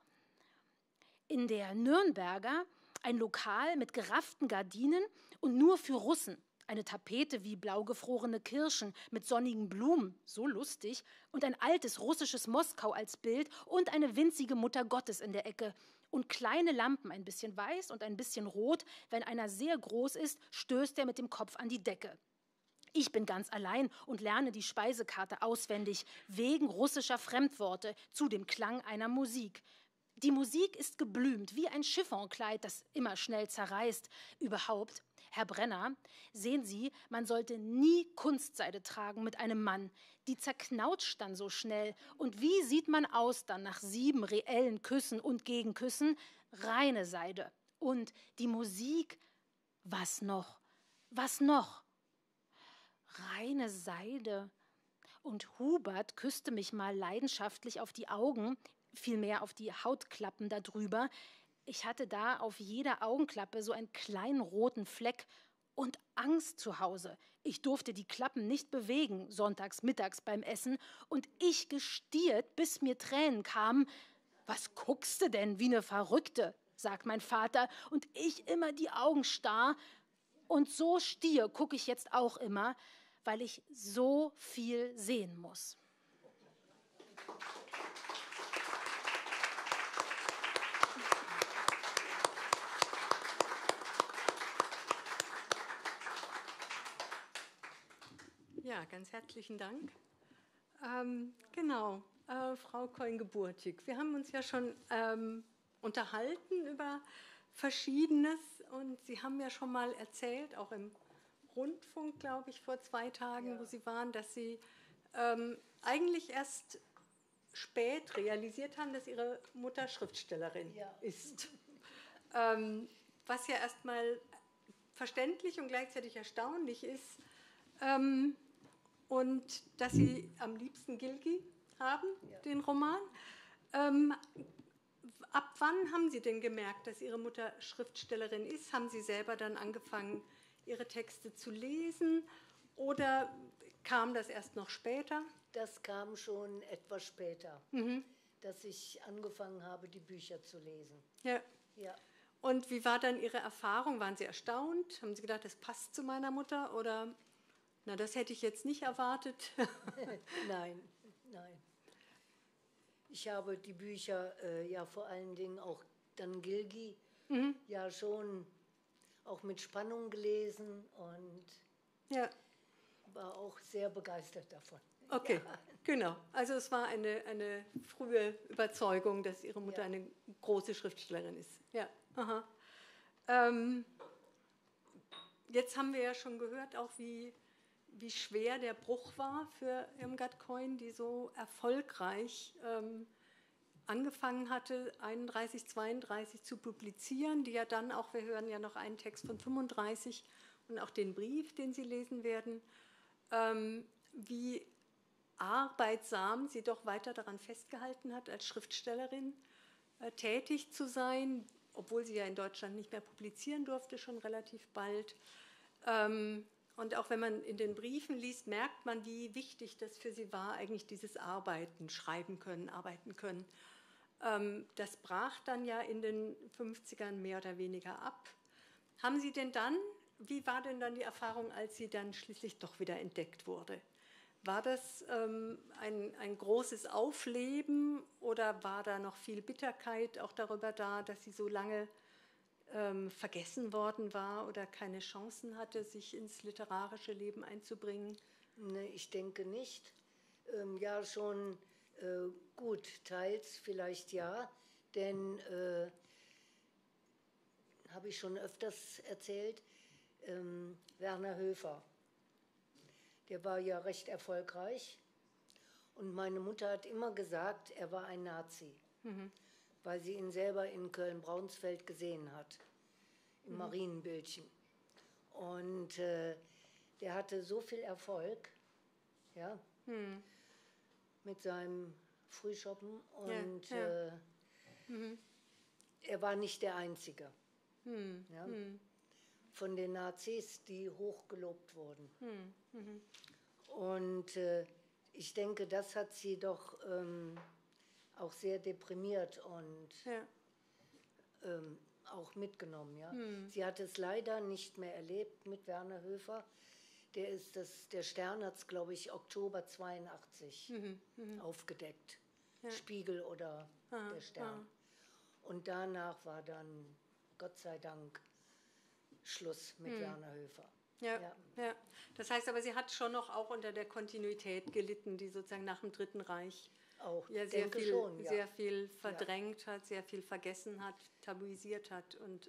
In der Nürnberger ein Lokal mit gerafften Gardinen und nur für Russen. Eine Tapete wie blau gefrorene Kirschen mit sonnigen Blumen, so lustig, und ein altes russisches Moskau als Bild und eine winzige Mutter Gottes in der Ecke. Und kleine Lampen, ein bisschen weiß und ein bisschen rot. Wenn einer sehr groß ist, stößt er mit dem Kopf an die Decke. Ich bin ganz allein und lerne die Speisekarte auswendig, wegen russischer Fremdworte, zu dem Klang einer Musik. Die Musik ist geblümt, wie ein Chiffonkleid, das immer schnell zerreißt. Überhaupt, Herr Brenner, sehen Sie, man sollte nie Kunstseide tragen mit einem Mann. Die zerknautscht dann so schnell. Und wie sieht man aus dann nach 7 reellen Küssen und Gegenküssen? Reine Seide. Und die Musik, was noch? Was noch? Reine Seide. Und Hubert küsste mich mal leidenschaftlich auf die Augen, vielmehr auf die Hautklappen darüber. Ich hatte da auf jeder Augenklappe so einen kleinen roten Fleck und Angst zu Hause. Ich durfte die Klappen nicht bewegen, sonntags mittags beim Essen, und ich gestiert, bis mir Tränen kamen. Was guckst du denn wie eine Verrückte, sagt mein Vater, und ich immer die Augen starr. Und so stier gucke ich jetzt auch immer, weil ich so viel sehen muss. Ja, ganz herzlichen Dank. Genau, Frau Coin-Geburtig, wir haben uns ja schon unterhalten über Verschiedenes und Sie haben ja schon mal erzählt, auch im Rundfunk, glaube ich, vor 2 Tagen, ja, wo Sie waren, dass Sie eigentlich erst spät realisiert haben, dass Ihre Mutter Schriftstellerin, ja, ist. Was ja erstmal verständlich und gleichzeitig erstaunlich ist. Und dass Sie am liebsten Gilgi haben, ja, den Roman. Ab wann haben Sie denn gemerkt, dass Ihre Mutter Schriftstellerin ist? Haben Sie selber dann angefangen, Ihre Texte zu lesen? Oder kam das erst noch später? Das kam schon etwas später, dass ich angefangen habe, die Bücher zu lesen. Ja. Ja. Und wie war dann Ihre Erfahrung? Waren Sie erstaunt? Haben Sie gedacht, das passt zu meiner Mutter? Oder, na, das hätte ich jetzt nicht erwartet? Nein, nein. Ich habe die Bücher ja vor allen Dingen auch dann Gilgi ja schon auch mit Spannung gelesen und ja, war auch sehr begeistert davon. Okay, ja, genau. Also es war eine frühe Überzeugung, dass Ihre Mutter, ja, eine große Schriftstellerin ist. Ja. Aha. Jetzt haben wir ja schon gehört, auch wie wie schwer der Bruch war für Irmgard Keun, die so erfolgreich angefangen hatte, 31, 32 zu publizieren, die ja dann auch, wir hören ja noch einen Text von 35 und auch den Brief, den Sie lesen werden, wie arbeitsam sie doch weiter daran festgehalten hat, als Schriftstellerin tätig zu sein, obwohl sie ja in Deutschland nicht mehr publizieren durfte, schon relativ bald. Und auch wenn man in den Briefen liest, merkt man, wie wichtig das für sie war, eigentlich dieses Arbeiten, schreiben können, arbeiten können. Das brach dann ja in den 50ern mehr oder weniger ab. Haben Sie denn dann, wie war denn dann die Erfahrung, als sie dann schließlich doch wieder entdeckt wurde? War das ein großes Aufleben oder war da noch viel Bitterkeit auch darüber da, dass sie so lange vergessen worden war oder keine Chancen hatte, sich ins literarische Leben einzubringen? Ne, ich denke nicht. Ja, schon gut, teils vielleicht ja, denn, habe ich schon öfters erzählt, Werner Höfer, der war ja recht erfolgreich und meine Mutter hat immer gesagt, er war ein Nazi, weil sie ihn selber in Köln-Braunsfeld gesehen hat, im Marienbildchen. Und der hatte so viel Erfolg, ja, mit seinem Frühschoppen und er war nicht der Einzige. Ja, von den Nazis, die hochgelobt wurden. Und ich denke, das hat sie doch auch sehr deprimiert und auch mitgenommen. Ja? Sie hat es leider nicht mehr erlebt mit Werner Höfer. Der Stern hat es, glaube ich, Oktober 82 aufgedeckt. Ja. Spiegel oder der Stern. Und danach war dann, Gott sei Dank, Schluss mit Werner Höfer. Ja. Das heißt aber, sie hat schon noch auch unter der Kontinuität gelitten, die sozusagen nach dem Dritten Reich auch ja sehr viel verdrängt hat, sehr viel vergessen hat, tabuisiert hat. Und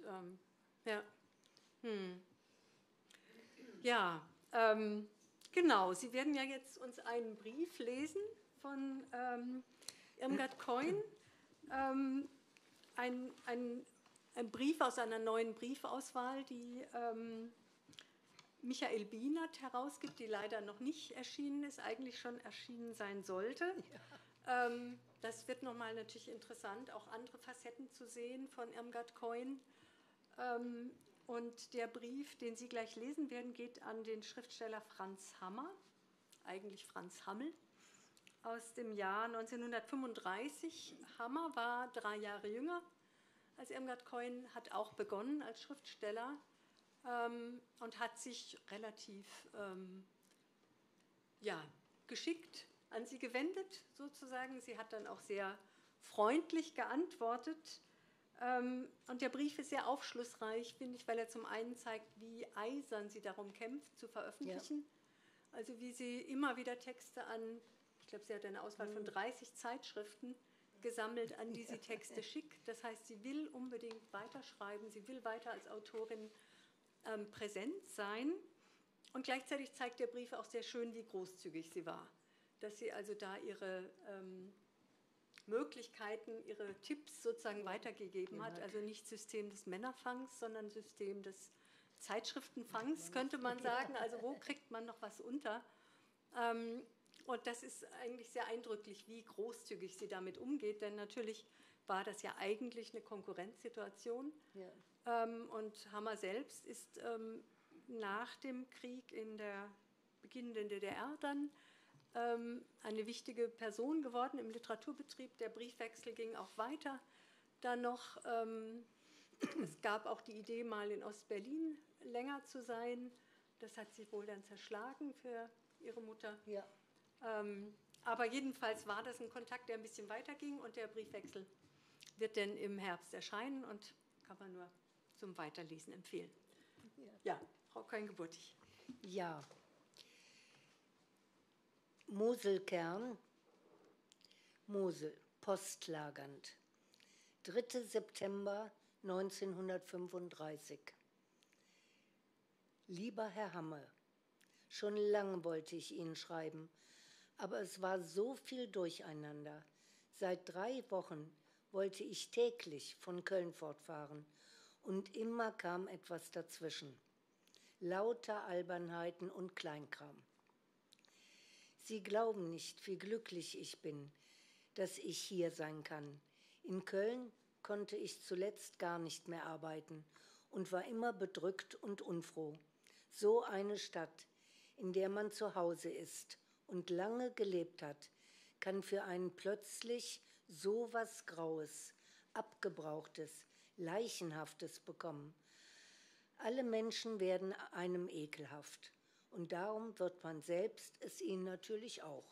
genau, Sie werden ja jetzt uns einen Brief lesen von Irmgard Keun. Ein Brief aus einer neuen Briefauswahl, die Michael Bienert herausgibt, die leider noch nicht erschienen ist, eigentlich schon erschienen sein sollte. Ja. Das wird nochmal natürlich interessant, auch andere Facetten zu sehen von Irmgard Keun. Und der Brief, den Sie gleich lesen werden, geht an den Schriftsteller Franz Hammer, eigentlich Franz Hammel, aus dem Jahr 1935. Hammer war 3 Jahre jünger als Irmgard Keun, hat auch begonnen als Schriftsteller und hat sich relativ geschickt an sie gewendet, sozusagen. Sie hat dann auch sehr freundlich geantwortet. Und der Brief ist sehr aufschlussreich, finde ich, weil er zum einen zeigt, wie eisern sie darum kämpft, zu veröffentlichen. Ja. Also wie sie immer wieder Texte an, ich glaube, sie hat eine Auswahl von 30 Zeitschriften gesammelt, an die sie Texte schickt. Das heißt, sie will unbedingt weiterschreiben, sie will weiter als Autorin präsent sein. Und gleichzeitig zeigt der Brief auch sehr schön, wie großzügig sie war. Dass sie also da ihre Möglichkeiten, ihre Tipps sozusagen weitergegeben hat. Also nicht System des Männerfangs, sondern System des Zeitschriftenfangs, könnte man sagen. Also wo kriegt man noch was unter? Und das ist eigentlich sehr eindrücklich, wie großzügig sie damit umgeht, denn natürlich war das ja eigentlich eine Konkurrenzsituation. Ja. Und Hammer selbst ist nach dem Krieg in der beginnenden DDR dann eine wichtige Person geworden im Literaturbetrieb. Der Briefwechsel ging auch weiter. Dann noch, es gab auch die Idee, mal in Ostberlin länger zu sein. Das hat sie wohl dann zerschlagen für ihre Mutter. Ja. Aber jedenfalls war das ein Kontakt, der ein bisschen weiterging und der Briefwechsel wird dann im Herbst erscheinen und kann man nur zum Weiterlesen empfehlen. Ja, Frau Keun-Geburtig. Ja. Moselkern, Mosel, postlagernd. 3. September 1935. Lieber Herr Hamme, Schon lange wollte ich Ihnen schreiben, aber es war so viel durcheinander. Seit 3 Wochen wollte ich täglich von Köln fortfahren und immer kam etwas dazwischen. Lauter Albernheiten und Kleinkram. Sie glauben nicht, wie glücklich ich bin, dass ich hier sein kann. In Köln konnte ich zuletzt gar nicht mehr arbeiten und war immer bedrückt und unfroh. So eine Stadt, in der man zu Hause ist und lange gelebt hat, kann für einen plötzlich so was Graues, Abgebrauchtes, Leichenhaftes bekommen. Alle Menschen werden einem ekelhaft und darum wird man selbst es ihnen natürlich auch.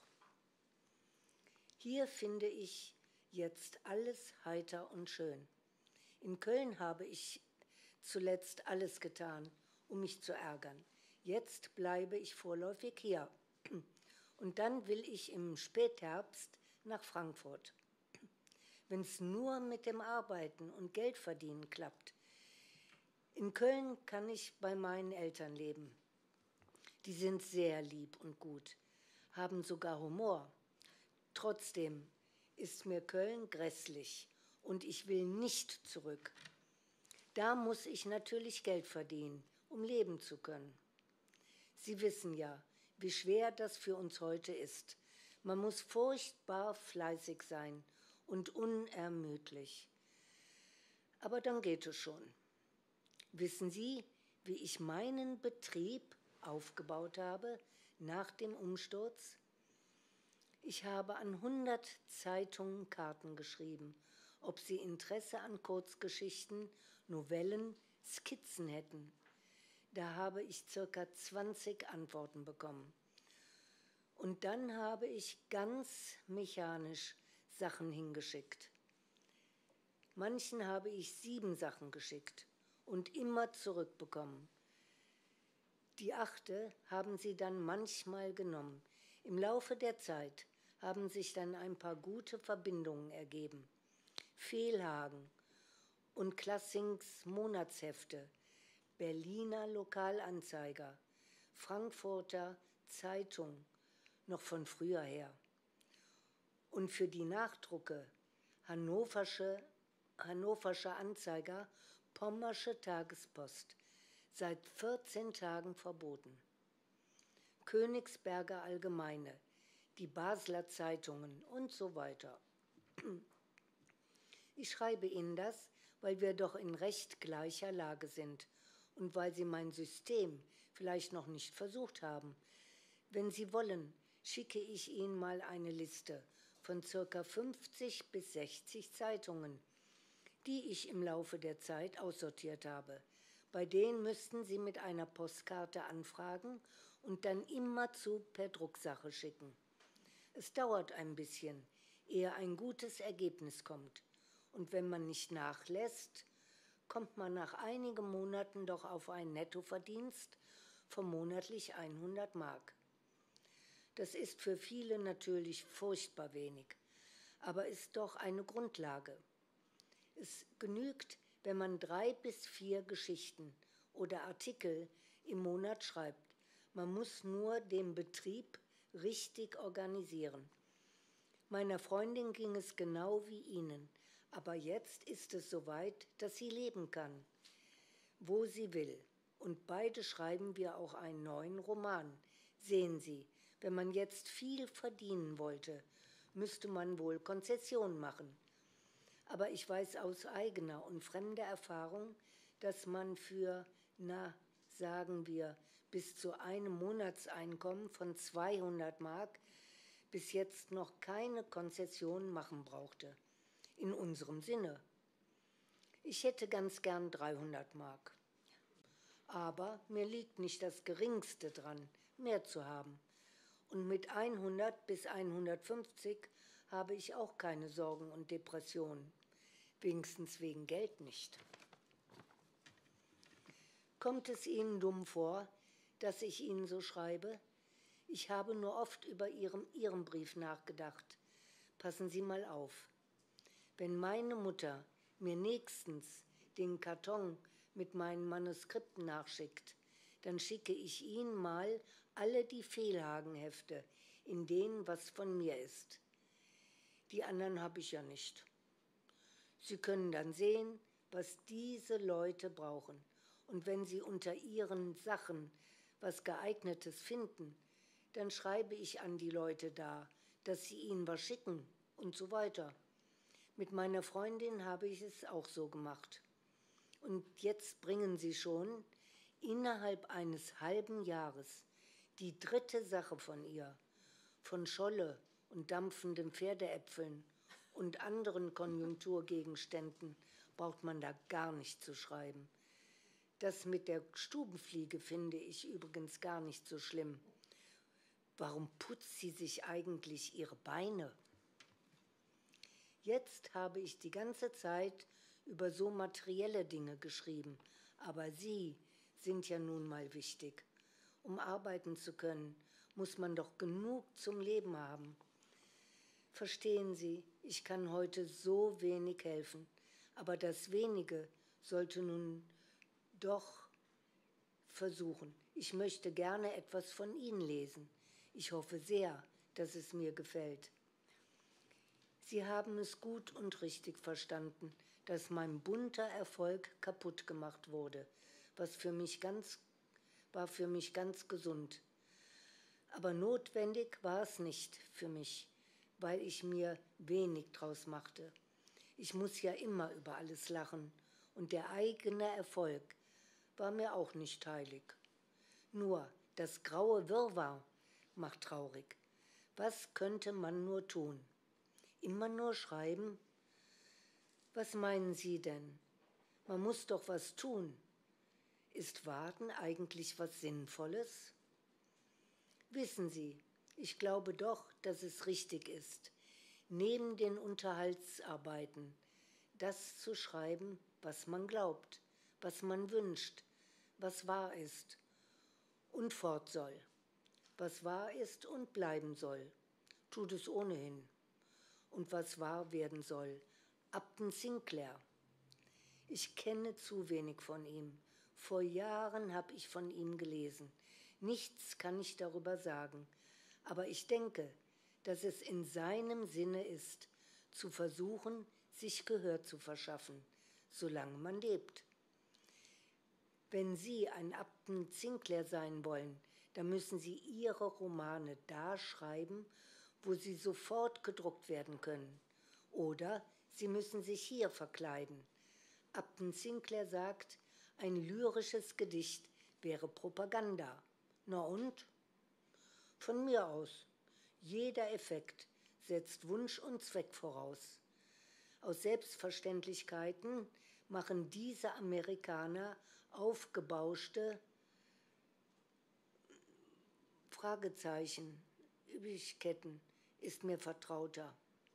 Hier finde ich jetzt alles heiter und schön. In Köln habe ich zuletzt alles getan, um mich zu ärgern. Jetzt bleibe ich vorläufig hier. Und dann will ich im Spätherbst nach Frankfurt. Wenn es nur mit dem Arbeiten und Geldverdienen klappt. In Köln kann ich bei meinen Eltern leben. Die sind sehr lieb und gut, haben sogar Humor. Trotzdem ist mir Köln grässlich und ich will nicht zurück. Da muss ich natürlich Geld verdienen, um leben zu können. Sie wissen ja, wie schwer das für uns heute ist. Man muss furchtbar fleißig sein und unermüdlich. Aber dann geht es schon. Wissen Sie, wie ich meinen Betrieb aufgebaut habe nach dem Umsturz? Ich habe an 100 Zeitungen Karten geschrieben, ob sie Interesse an Kurzgeschichten, Novellen, Skizzen hätten. Da habe ich ca. 20 Antworten bekommen. Und dann habe ich ganz mechanisch Sachen hingeschickt. Manchen habe ich 7 Sachen geschickt und immer zurückbekommen. Die 8. haben sie dann manchmal genommen. Im Laufe der Zeit haben sich dann ein paar gute Verbindungen ergeben. Fehlhagen und Klassings Monatshefte, Berliner Lokalanzeiger, Frankfurter Zeitung, noch von früher her. Und für die Nachdrucke Hannoversche Anzeiger, Pommersche Tagespost, seit 14 Tagen verboten. Königsberger Allgemeine, die Basler Zeitungen und so weiter. Ich schreibe Ihnen das, weil wir doch in recht gleicher Lage sind und weil Sie mein System vielleicht noch nicht versucht haben. Wenn Sie wollen, schicke ich Ihnen mal eine Liste von ca. 50 bis 60 Zeitungen, die ich im Laufe der Zeit aussortiert habe. Bei denen müssten Sie mit einer Postkarte anfragen und dann immerzu per Drucksache schicken. Es dauert ein bisschen, ehe ein gutes Ergebnis kommt. Und wenn man nicht nachlässt, kommt man nach einigen Monaten doch auf einen Nettoverdienst von monatlich 100 Mark. Das ist für viele natürlich furchtbar wenig, aber ist doch eine Grundlage. Es genügt, wenn man 3 bis 4 Geschichten oder Artikel im Monat schreibt. Man muss nur den Betrieb richtig organisieren. Meiner Freundin ging es genau wie Ihnen, aber jetzt ist es soweit, dass sie leben kann, wo sie will. Und beide schreiben wir auch einen neuen Roman. Sehen Sie, wenn man jetzt viel verdienen wollte, müsste man wohl Konzessionen machen. Aber ich weiß aus eigener und fremder Erfahrung, dass man für, sagen wir, bis zu einem Monatseinkommen von 200 Mark bis jetzt noch keine Konzessionen machen brauchte. In unserem Sinne. Ich hätte ganz gern 300 Mark. Aber mir liegt nicht das Geringste dran, mehr zu haben. Und mit 100 bis 150 habe ich auch keine Sorgen und Depressionen. Wenigstens wegen Geld nicht. Kommt es Ihnen dumm vor, dass ich Ihnen so schreibe? Ich habe nur oft über Ihren Brief nachgedacht. Passen Sie mal auf. Wenn meine Mutter mir nächstens den Karton mit meinen Manuskripten nachschickt, dann schicke ich Ihnen mal alle die Fehlhagenhefte, in denen was von mir ist. Die anderen habe ich ja nicht. Sie können dann sehen, was diese Leute brauchen. Und wenn Sie unter Ihren Sachen was Geeignetes finden, dann schreibe ich an die Leute da, dass sie Ihnen was schicken und so weiter. Mit meiner Freundin habe ich es auch so gemacht. Und jetzt bringen Sie schon innerhalb eines halben Jahres die 3. Sache von ihr, von Scholle und dampfenden Pferdeäpfeln und anderen Konjunkturgegenständen braucht man da gar nicht zu schreiben. Das mit der Stubenfliege finde ich übrigens gar nicht so schlimm. Warum putzt sie sich eigentlich ihre Beine? Jetzt habe ich die ganze Zeit über so materielle Dinge geschrieben, aber Sie sind ja nun mal wichtig. Um arbeiten zu können, muss man doch genug zum Leben haben. Verstehen Sie, ich kann heute so wenig helfen, aber das Wenige sollte nun doch versuchen. Ich möchte gerne etwas von Ihnen lesen. Ich hoffe sehr, dass es mir gefällt. Sie haben es gut und richtig verstanden, dass mein bunter Erfolg kaputt gemacht wurde, war für mich ganz gesund. Aber notwendig war es nicht für mich, weil ich mir wenig draus machte. Ich muss ja immer über alles lachen und der eigene Erfolg war mir auch nicht heilig. Nur das graue Wirrwarr macht traurig. Was könnte man nur tun? Immer nur schreiben? Was meinen Sie denn? Man muss doch was tun. Ist Warten eigentlich was Sinnvolles? Wissen Sie, ich glaube doch, dass es richtig ist, neben den Unterhaltsarbeiten das zu schreiben, was man glaubt, was man wünscht, was wahr ist und fort soll. Was wahr ist und bleiben soll, tut es ohnehin. Und was wahr werden soll, Upton Sinclair. Ich kenne zu wenig von ihm. Vor Jahren habe ich von ihm gelesen. Nichts kann ich darüber sagen. Aber ich denke, dass es in seinem Sinne ist, zu versuchen, sich Gehör zu verschaffen, solange man lebt. Wenn Sie ein Upton Sinclair sein wollen, dann müssen Sie Ihre Romane da schreiben, wo sie sofort gedruckt werden können. Oder Sie müssen sich hier verkleiden. Upton Sinclair sagt, ein lyrisches Gedicht wäre Propaganda. Na und? Von mir aus. Jeder Effekt setzt Wunsch und Zweck voraus. Aus Selbstverständlichkeiten machen diese Amerikaner aufgebauschte Fragezeichen, Üblichkeiten, ist mir vertrauter.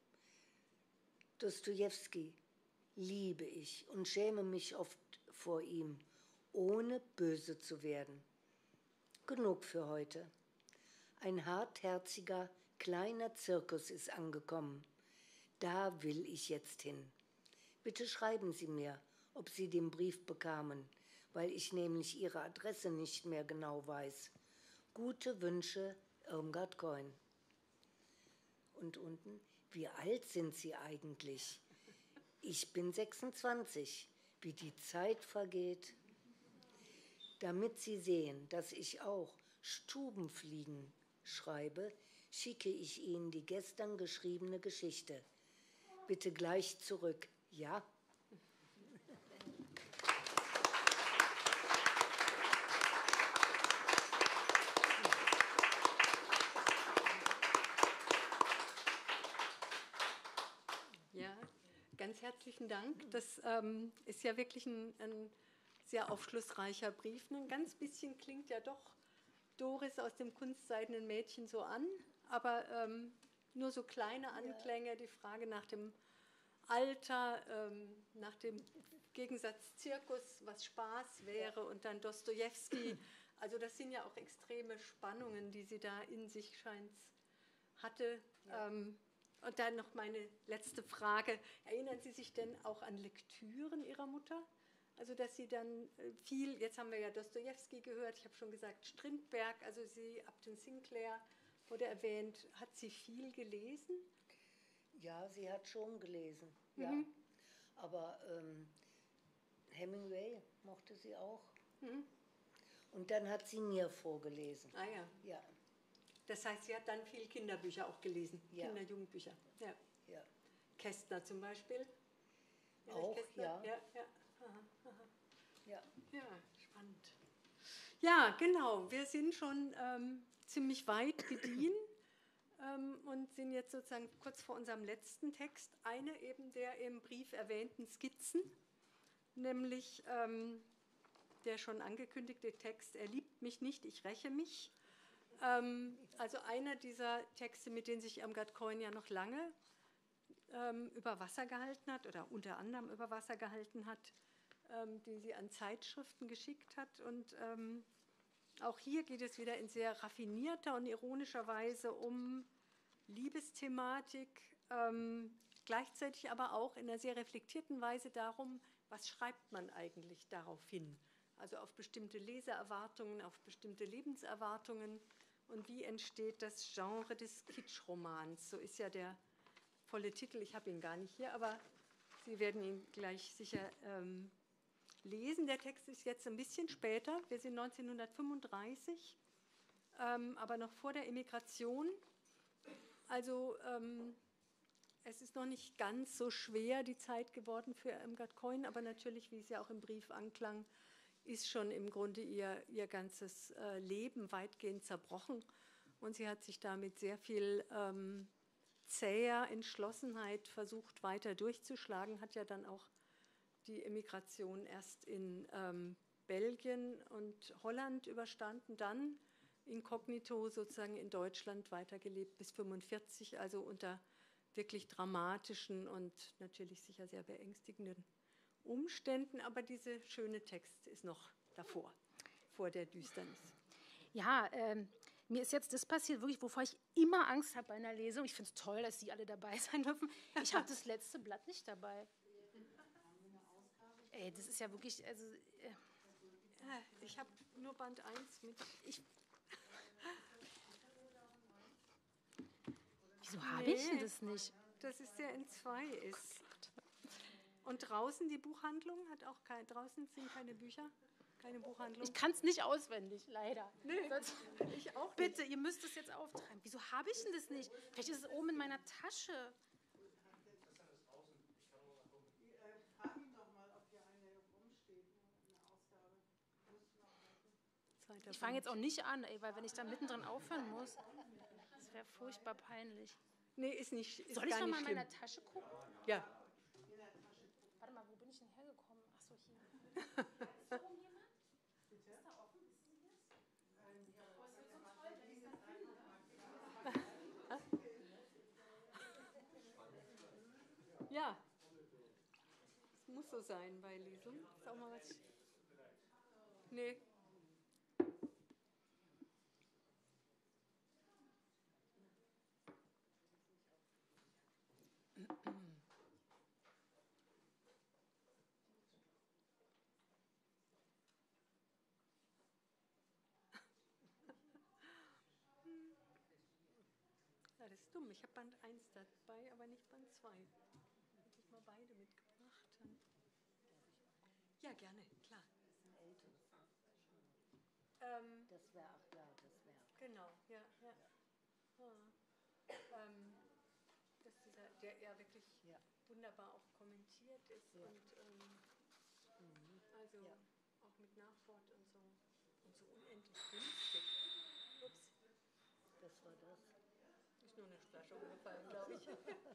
Dostojewski liebe ich und schäme mich oft vor ihm, ohne böse zu werden. Genug für heute. Ein hartherziger, kleiner Zirkus ist angekommen. Da will ich jetzt hin. Bitte schreiben Sie mir, ob Sie den Brief bekamen, weil ich nämlich Ihre Adresse nicht mehr genau weiß. Gute Wünsche, Irmgard Keun. Und unten, wie alt sind Sie eigentlich? Ich bin 26. Wie die Zeit vergeht. Damit Sie sehen, dass ich auch Stubenfliegen schreibe, schicke ich Ihnen die gestern geschriebene Geschichte. Bitte gleich zurück, ja? Ja, ganz herzlichen Dank. Das ist ja wirklich ein sehr aufschlussreicher Brief. Ein ganz bisschen klingt ja doch Doris aus dem kunstseidenen Mädchen so an, aber nur so kleine Anklänge, die Frage nach dem Alter, nach dem Gegensatz Zirkus, was Spaß wäre, und dann Dostojewski. Also das sind ja auch extreme Spannungen, die sie da in sich hatte. Ja. Und dann noch meine letzte Frage. Erinnern Sie sich denn auch an Lektüren Ihrer Mutter? Also dass Sie dann viel, jetzt haben wir ja Dostojewski gehört, ich habe schon gesagt Strindberg, also Sie, Upton Sinclair wurde erwähnt, hat sie viel gelesen? Ja, sie hat schon gelesen, ja. Aber Hemingway mochte sie auch. Und dann hat sie mir vorgelesen. Ah ja. Ja. Das heißt, sie hat dann viel Kinderbücher auch gelesen, Ja. Kinder-Jugendbücher. Ja. Ja. Kästner zum Beispiel? Auch, Kästner? ja. Ja, ja. Aha, aha. Ja. Ja, spannend. Ja, genau. Wir sind schon ziemlich weit gediehen und sind jetzt sozusagen kurz vor unserem letzten Text. Eine eben der im Brief erwähnten Skizzen, nämlich der schon angekündigte Text Er liebt mich nicht, ich räche mich. Also einer dieser Texte, mit denen sich Irmgard Keun ja noch lange über Wasser gehalten hat oder unter anderem über Wasser gehalten hat, die sie an Zeitschriften geschickt hat. Und auch hier geht es wieder in sehr raffinierter und ironischer Weise um Liebesthematik, gleichzeitig aber auch in einer sehr reflektierten Weise darum, was schreibt man eigentlich darauf hin? Also auf bestimmte Leseerwartungen, auf bestimmte Lebenserwartungen und wie entsteht das Genre des Kitschromans? So ist ja der volle Titel, ich habe ihn gar nicht hier, aber Sie werden ihn gleich sicher lesen. Der Text ist jetzt ein bisschen später, wir sind 1935, aber noch vor der Emigration. Also es ist noch nicht ganz so schwer die Zeit geworden für Irmgard Keun, aber natürlich, wie es ja auch im Brief anklang, ist schon im Grunde ihr ganzes Leben weitgehend zerbrochen. Und sie hat sich damit sehr viel zäher Entschlossenheit versucht, weiter durchzuschlagen, hat ja dann auch die Emigration erst in Belgien und Holland überstanden, dann inkognito sozusagen in Deutschland weitergelebt bis 1945, also unter wirklich dramatischen und natürlich sicher sehr beängstigenden Umständen. Aber dieser schöne Text ist noch davor, vor der Düsternis. Ja, mir ist jetzt das passiert, wirklich, wovor ich immer Angst habe bei einer Lesung. Ich finde es toll, dass Sie alle dabei sein dürfen. Ich habe das letzte Blatt nicht dabei. Ey, das ist ja wirklich, also... Ich habe nur Band 1 mit. Wieso habe ich denn das nicht? Das ist der in 2 ist. Und draußen die Buchhandlung hat auch keine, draußen sind keine Bücher, keine Buchhandlung. Ich kann es nicht auswendig, leider. Nee, ich auch nicht. Bitte, ihr müsst es jetzt auftreiben. Wieso habe ich denn das nicht? Vielleicht ist es oben in meiner Tasche. Frag ihn doch mal, ob hier eine rumsteht, eine Ausgabe. Ich fange jetzt auch nicht an, ey, weil wenn ich da mittendrin aufhören muss, das wäre furchtbar peinlich. Nee, ist nicht. Ist Soll ich gar noch nicht mal in schlimm. meiner Tasche gucken? Ja. Warte mal, wo bin ich denn hergekommen? Achso, hier. Ist da oben jemand? Ist da offen? Wissen Sie das? Oh, es wird so toll, wenn ich das finde. Ja. Es muss so sein bei Lesung. Ist auch mal was. Nee. Ja, das ist dumm. Ich habe Band 1 dabei, aber nicht Band 2. Hätte ich mal beide mitgebracht. Dann. Ja, gerne, klar. Das Werk, ja, das Werk. Genau, ja, ja. Dass der ja wirklich wunderbar auch kommentiert ist und also auch mit Nachwort und so unendlich günstig. Ups, Das war das. ist nur eine Flasche umgefallen, glaube ich.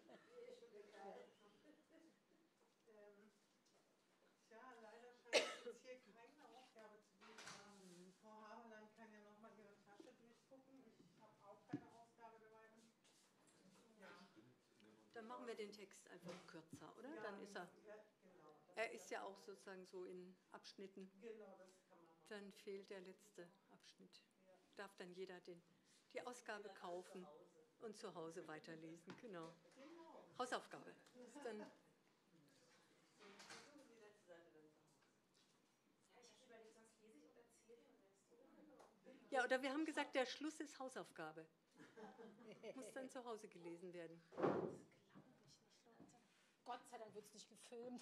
Tja, leider scheint es hier keine Aufgabe zu geben. Frau Haberland kann ja nochmal ihre Tasche durchgucken. Ich habe auch keine Ausgabe dabei. Dann machen wir den Text einfach kürzer, oder? Ja, Dann ist er. Ja, genau. Er ist ja auch sozusagen so in Abschnitten. Genau, das kann man machen. Dann fehlt der letzte Abschnitt. Darf dann jeder die Ausgabe kaufen und zu Hause weiterlesen. Genau. Hausaufgabe. Ist dann Ja, oder wir haben gesagt, der Schluss ist Hausaufgabe. Muss dann zu Hause gelesen werden. Gott sei Dank wird es nicht gefilmt.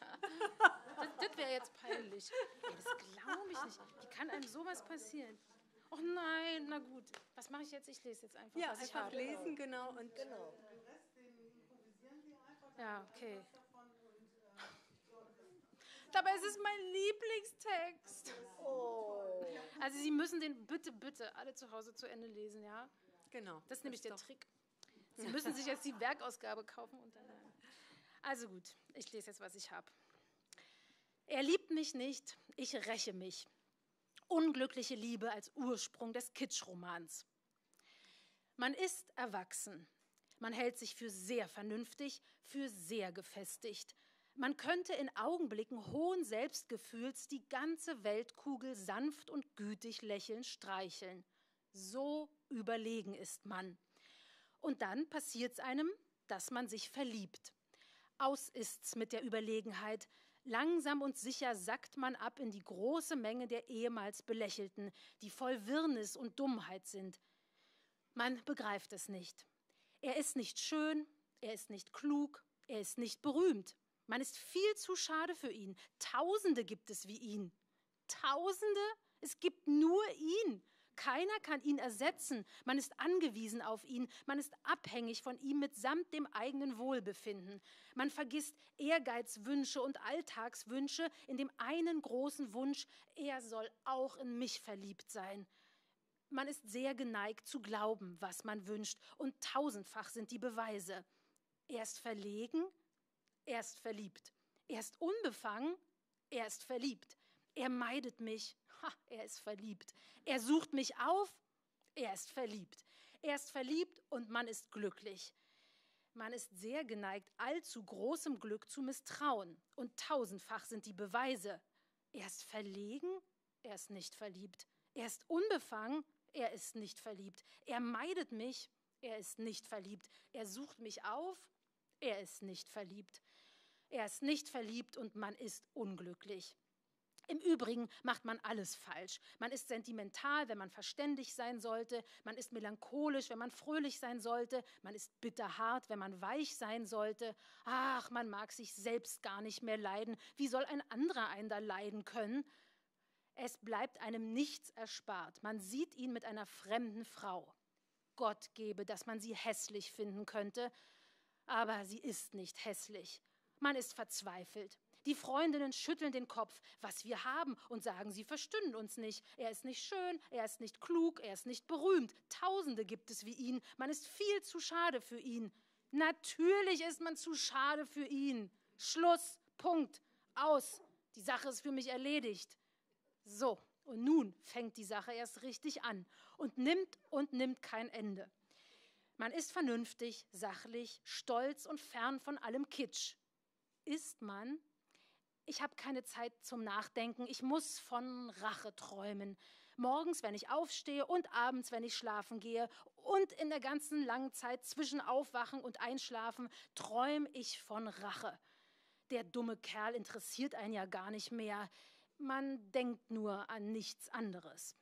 Das wäre jetzt peinlich. Ey, das glaube ich nicht. Wie kann einem sowas passieren? Oh nein, na gut. Was mache ich jetzt? Ich lese jetzt einfach, Ja, was ich einfach habe. lesen, genau. Und Genau. Den Rest, den improvisieren Sie einfach. Ja, okay. Davon und Dabei ist es mein Lieblingstext. Oh. Also Sie müssen den bitte alle zu Hause zu Ende lesen, ja? genau. Das ist nämlich der doch- Trick. Sie müssen sich jetzt die Werkausgabe kaufen und dann... Also gut, ich lese jetzt, was ich habe. Er liebt mich nicht, ich räche mich. Unglückliche Liebe als Ursprung des Kitschromans. Man ist erwachsen. Man hält sich für sehr vernünftig, für sehr gefestigt. Man könnte in Augenblicken hohen Selbstgefühls die ganze Weltkugel sanft und gütig lächelnd streicheln. So überlegen ist man. Und dann passiert's einem, dass man sich verliebt. Aus ist's mit der Überlegenheit. Langsam und sicher sackt man ab in die große Menge der ehemals Belächelten, die voll Wirrnis und Dummheit sind. Man begreift es nicht. Er ist nicht schön, er ist nicht klug, er ist nicht berühmt. Man ist viel zu schade für ihn. Tausende gibt es wie ihn. Tausende? Es gibt nur ihn. Keiner kann ihn ersetzen. Man ist angewiesen auf ihn. Man ist abhängig von ihm mitsamt dem eigenen Wohlbefinden. Man vergisst Ehrgeizwünsche und Alltagswünsche in dem einen großen Wunsch, er soll auch in mich verliebt sein. Man ist sehr geneigt zu glauben, was man wünscht, und tausendfach sind die Beweise. Er ist verlegen, er ist verliebt. Er ist unbefangen, er ist verliebt. Er meidet mich, er ist verliebt. Er sucht mich auf, er ist verliebt. Er ist verliebt und man ist glücklich. Man ist sehr geneigt, allzu großem Glück zu misstrauen. Und tausendfach sind die Beweise. Er ist verlegen, er ist nicht verliebt. Er ist unbefangen, er ist nicht verliebt. Er meidet mich, er ist nicht verliebt. Er sucht mich auf, er ist nicht verliebt. Er ist nicht verliebt und man ist unglücklich. Im Übrigen macht man alles falsch. Man ist sentimental, wenn man verständig sein sollte. Man ist melancholisch, wenn man fröhlich sein sollte. Man ist bitterhart, wenn man weich sein sollte. Ach, man mag sich selbst gar nicht mehr leiden. Wie soll ein anderer einen da leiden können? Es bleibt einem nichts erspart. Man sieht ihn mit einer fremden Frau. Gott gebe, dass man sie hässlich finden könnte. Aber sie ist nicht hässlich. Man ist verzweifelt. Die Freundinnen schütteln den Kopf, was wir haben, und sagen, sie verstünden uns nicht. Er ist nicht schön, er ist nicht klug, er ist nicht berühmt. Tausende gibt es wie ihn. Man ist viel zu schade für ihn. Natürlich ist man zu schade für ihn. Schluss, Punkt, aus. Die Sache ist für mich erledigt. So, und nun fängt die Sache erst richtig an und nimmt kein Ende. Man ist vernünftig, sachlich, stolz und fern von allem Kitsch. Ist man? Ich habe keine Zeit zum Nachdenken. Ich muss von Rache träumen. Morgens, wenn ich aufstehe, und abends, wenn ich schlafen gehe, und in der ganzen langen Zeit zwischen Aufwachen und Einschlafen träume ich von Rache. Der dumme Kerl interessiert einen ja gar nicht mehr. Man denkt nur an nichts anderes.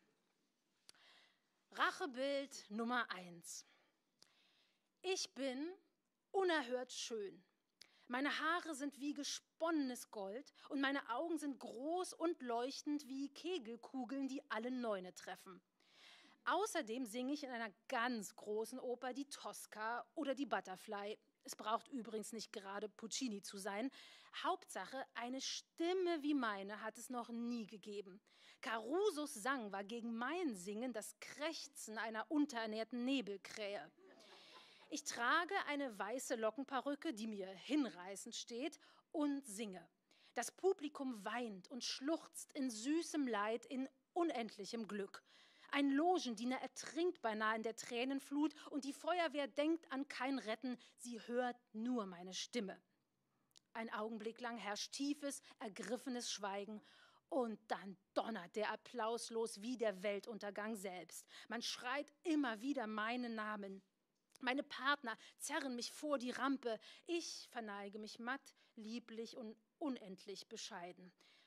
Rachebild Nummer 1. Ich bin unerhört schön. Meine Haare sind wie gesponnenes Gold und meine Augen sind groß und leuchtend wie Kegelkugeln, die alle Neune treffen. Außerdem singe ich in einer ganz großen Oper die Tosca oder die Butterfly. Es braucht übrigens nicht gerade Puccini zu sein. Hauptsache, eine Stimme wie meine hat es noch nie gegeben. Carusos Sang war gegen mein Singen das Krächzen einer unterernährten Nebelkrähe. Ich trage eine weiße Lockenperücke, die mir hinreißend steht, und singe. Das Publikum weint und schluchzt in süßem Leid, in unendlichem Glück. Ein Logendiener ertrinkt beinahe in der Tränenflut und die Feuerwehr denkt an kein Retten, sie hört nur meine Stimme. Ein Augenblick lang herrscht tiefes, ergriffenes Schweigen und dann donnert der Applaus los wie der Weltuntergang selbst. Man schreit immer wieder meinen Namen. Meine Partner zerren mich vor die Rampe. Ich verneige mich matt, lieblich und unendlich bescheiden.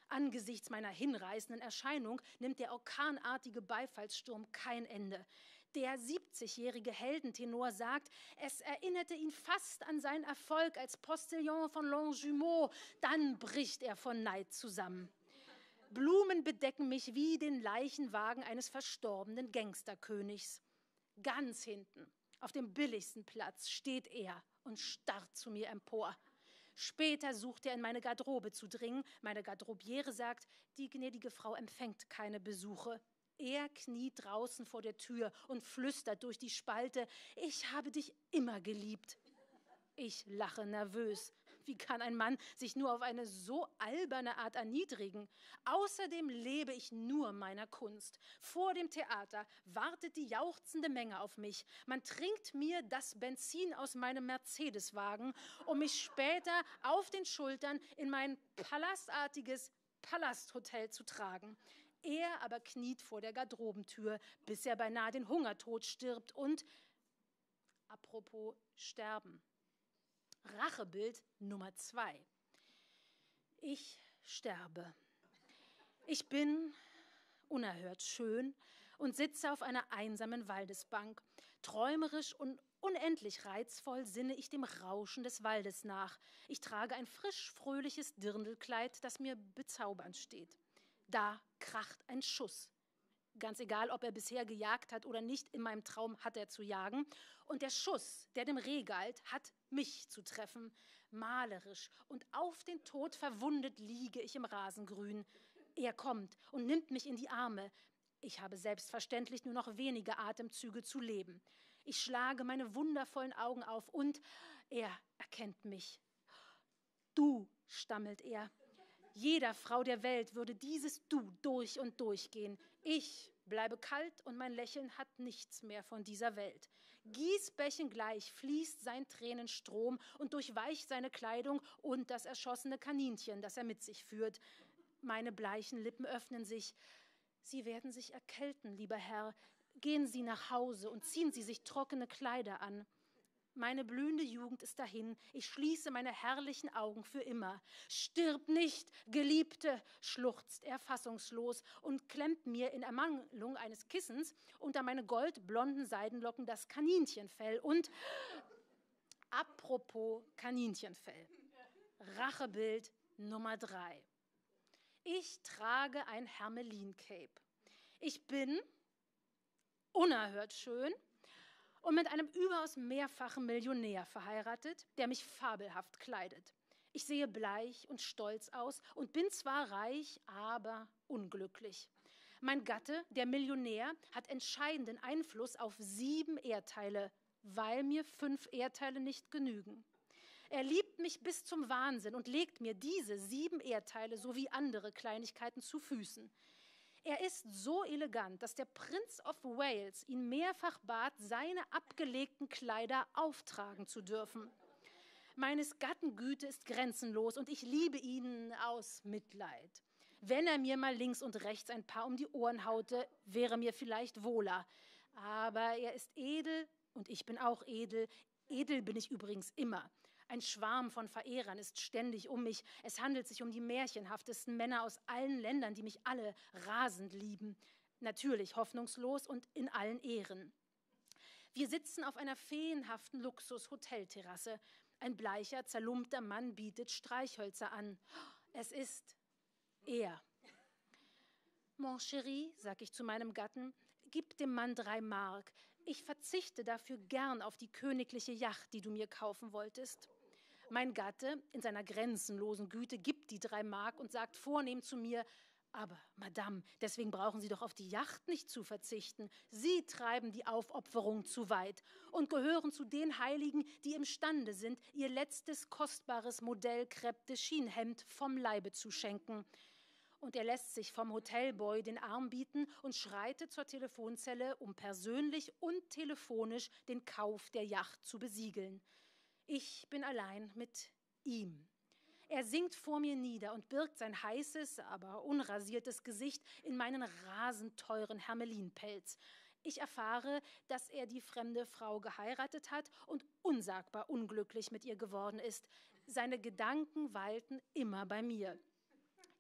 Angesichts meiner hinreißenden Erscheinung nimmt der orkanartige Beifallssturm kein Ende. Der 70-jährige Heldentenor sagt, es erinnerte ihn fast an seinen Erfolg als Postillon von Longjumeau. Dann bricht er vor Neid zusammen. Blumen bedecken mich wie den Leichenwagen eines verstorbenen Gangsterkönigs. Ganz hinten, auf dem billigsten Platz, steht er und starrt zu mir empor. Später sucht er in meine Garderobe zu dringen. Meine Garderobiere sagt, die gnädige Frau empfängt keine Besuche. Er kniet draußen vor der Tür und flüstert durch die Spalte, ich habe dich immer geliebt. Ich lache nervös. Wie kann ein Mann sich nur auf eine so alberne Art erniedrigen? Außerdem lebe ich nur meiner Kunst. Vor dem Theater wartet die jauchzende Menge auf mich. Man trinkt mir das Benzin aus meinem Mercedeswagen, um mich später auf den Schultern in mein palastartiges Palasthotel zu tragen. Er aber kniet vor der Garderobentür, bis er beinahe den Hungertod stirbt und, apropos Sterben, Rachebild Nummer 2. Ich sterbe. Ich bin unerhört schön und sitze auf einer einsamen Waldesbank. Träumerisch und unendlich reizvoll sinne ich dem Rauschen des Waldes nach. Ich trage ein frisch fröhliches Dirndlkleid, das mir bezaubernd steht. Da kracht ein Schuss. Ganz egal, ob er bisher gejagt hat oder nicht, in meinem Traum hat er zu jagen. Und der Schuss, der dem Reh galt, hat mich zu treffen. Malerisch und auf den Tod verwundet liege ich im Rasengrün. Er kommt und nimmt mich in die Arme. Ich habe selbstverständlich nur noch wenige Atemzüge zu leben. Ich schlage meine wundervollen Augen auf und er erkennt mich. Du, stammelt er. Jeder Frau der Welt würde dieses Du durch und durch gehen. Ich bleibe kalt und mein Lächeln hat nichts mehr von dieser Welt. Gießbächen gleich fließt sein Tränenstrom und durchweicht seine Kleidung und das erschossene Kaninchen, das er mit sich führt. Meine bleichen Lippen öffnen sich. Sie werden sich erkälten, lieber Herr. Gehen Sie nach Hause und ziehen Sie sich trockene Kleider an. Meine blühende Jugend ist dahin. Ich schließe meine herrlichen Augen für immer. Stirb nicht, Geliebte, schluchzt er fassungslos und klemmt mir in Ermangelung eines Kissens unter meine goldblonden Seidenlocken das Kaninchenfell. Und apropos Kaninchenfell, Rachebild Nummer 3. Ich trage ein Hermelin-Cape. Ich bin unerhört schön und mit einem überaus mehrfachen Millionär verheiratet, der mich fabelhaft kleidet. Ich sehe bleich und stolz aus und bin zwar reich, aber unglücklich. Mein Gatte, der Millionär, hat entscheidenden Einfluss auf 7 Erdteile, weil mir 5 Erdteile nicht genügen. Er liebt mich bis zum Wahnsinn und legt mir diese 7 Erdteile sowie andere Kleinigkeiten zu Füßen. Er ist so elegant, dass der Prinz of Wales ihn mehrfach bat, seine abgelegten Kleider auftragen zu dürfen. Meines Gatten Güte ist grenzenlos und ich liebe ihn aus Mitleid. Wenn er mir mal links und rechts ein paar um die Ohren haute, wäre mir vielleicht wohler. Aber er ist edel und ich bin auch edel. Edel bin ich übrigens immer. Ein Schwarm von Verehrern ist ständig um mich. Es handelt sich um die märchenhaftesten Männer aus allen Ländern, die mich alle rasend lieben. Natürlich hoffnungslos und in allen Ehren. Wir sitzen auf einer feenhaften Luxus-Hotelterrasse. Ein bleicher, zerlumpter Mann bietet Streichhölzer an. Es ist er. Mon chéri, sag ich zu meinem Gatten, gib dem Mann 3 Mark. Ich verzichte dafür gern auf die königliche Yacht, die du mir kaufen wolltest. Mein Gatte, in seiner grenzenlosen Güte, gibt die 3 Mark und sagt vornehm zu mir, aber, Madame, deswegen brauchen Sie doch auf die Yacht nicht zu verzichten. Sie treiben die Aufopferung zu weit und gehören zu den Heiligen, die imstande sind, ihr letztes kostbares Modell Crêpe de Chine-Hemd vom Leibe zu schenken. Und er lässt sich vom Hotelboy den Arm bieten und schreitet zur Telefonzelle, um persönlich und telefonisch den Kauf der Yacht zu besiegeln. Ich bin allein mit ihm. Er sinkt vor mir nieder und birgt sein heißes, aber unrasiertes Gesicht in meinen rasend teuren Hermelinpelz. Ich erfahre, dass er die fremde Frau geheiratet hat und unsagbar unglücklich mit ihr geworden ist. Seine Gedanken weilten immer bei mir.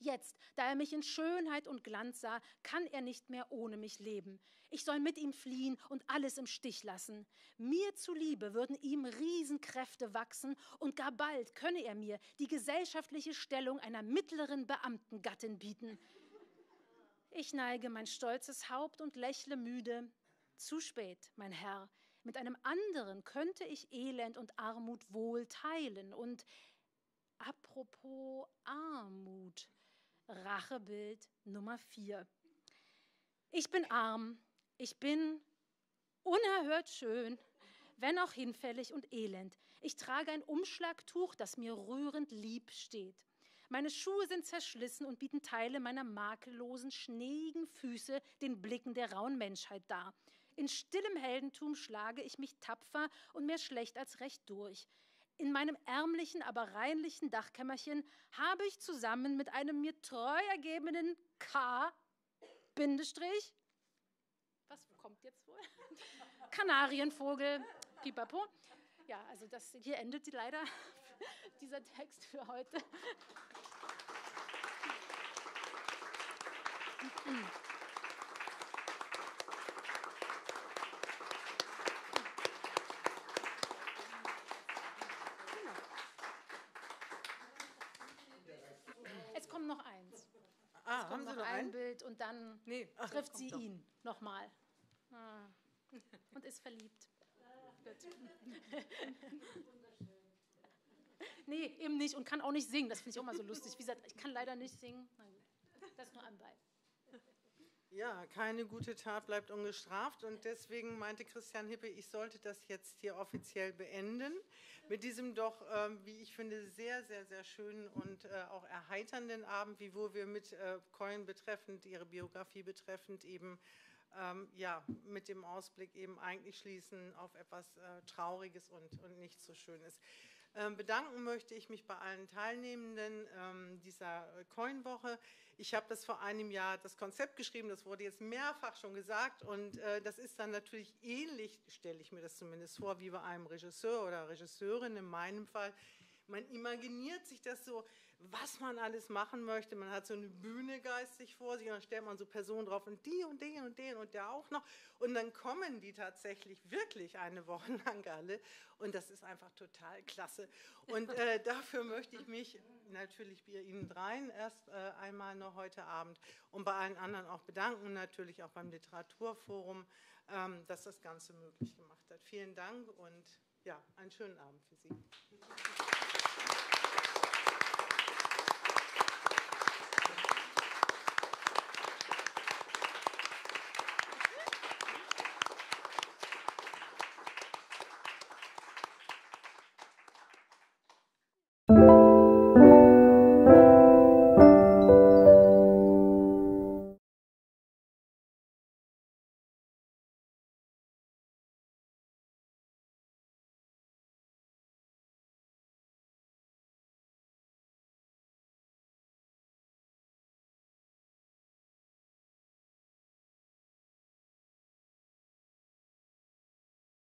Jetzt, da er mich in Schönheit und Glanz sah, kann er nicht mehr ohne mich leben. Ich soll mit ihm fliehen und alles im Stich lassen. Mir zuliebe würden ihm Riesenkräfte wachsen und gar bald könne er mir die gesellschaftliche Stellung einer mittleren Beamtengattin bieten. Ich neige mein stolzes Haupt und lächle müde. Zu spät, mein Herr. Mit einem anderen könnte ich Elend und Armut wohl teilen. Und apropos Armut, Rachebild Nummer 4. Ich bin arm, ich bin unerhört schön, wenn auch hinfällig und elend. Ich trage ein Umschlagtuch, das mir rührend lieb steht. Meine Schuhe sind zerschlissen und bieten Teile meiner makellosen, schneeigen Füße den Blicken der rauen Menschheit dar. In stillem Heldentum schlage ich mich tapfer und mehr schlecht als recht durch. In meinem ärmlichen, aber reinlichen Dachkämmerchen habe ich zusammen mit einem mir treu ergebenen K. Bindestrich, was kommt jetzt wohl? Kanarienvogel, pipapo. Ja, also hier endet leider dieser Text für heute. Es kommt noch eins. Es kommt noch ein Bild und dann trifft sie ihn nochmal. Und ist verliebt. Nee, eben nicht und kann auch nicht singen. Das finde ich auch mal so lustig. Wie gesagt, ich kann leider nicht singen. Na gut, das nur anbei. Ja, keine gute Tat bleibt ungestraft und deswegen meinte Christian Hippe, ich sollte das jetzt hier offiziell beenden mit diesem doch, wie ich finde, sehr, sehr, sehr schönen und auch erheiternden Abend, wiewohl wir mit Coyne betreffend, ihre Biografie betreffend eben ja, mit dem Ausblick eben eigentlich schließen auf etwas Trauriges und nicht so Schönes. Bedanken möchte ich mich bei allen Teilnehmenden dieser Coyne-Woche. Ich habe das vor einem Jahr das Konzept geschrieben, das wurde jetzt mehrfach schon gesagt und das ist dann natürlich ähnlich, stelle ich mir das zumindest vor, wie bei einem Regisseur oder Regisseurin in meinem Fall. Man imaginiert sich das so, was man alles machen möchte. Man hat so eine Bühne geistig vor sich und dann stellt man so Personen drauf und die und den und den und der auch noch. Und dann kommen die tatsächlich wirklich eine Woche lang alle und das ist einfach total klasse. Und dafür möchte ich mich natürlich bei Ihnen dreien erst einmal noch heute Abend und bei allen anderen auch bedanken, natürlich auch beim Literaturforum, dass das Ganze möglich gemacht hat. Vielen Dank und ja, einen schönen Abend für Sie.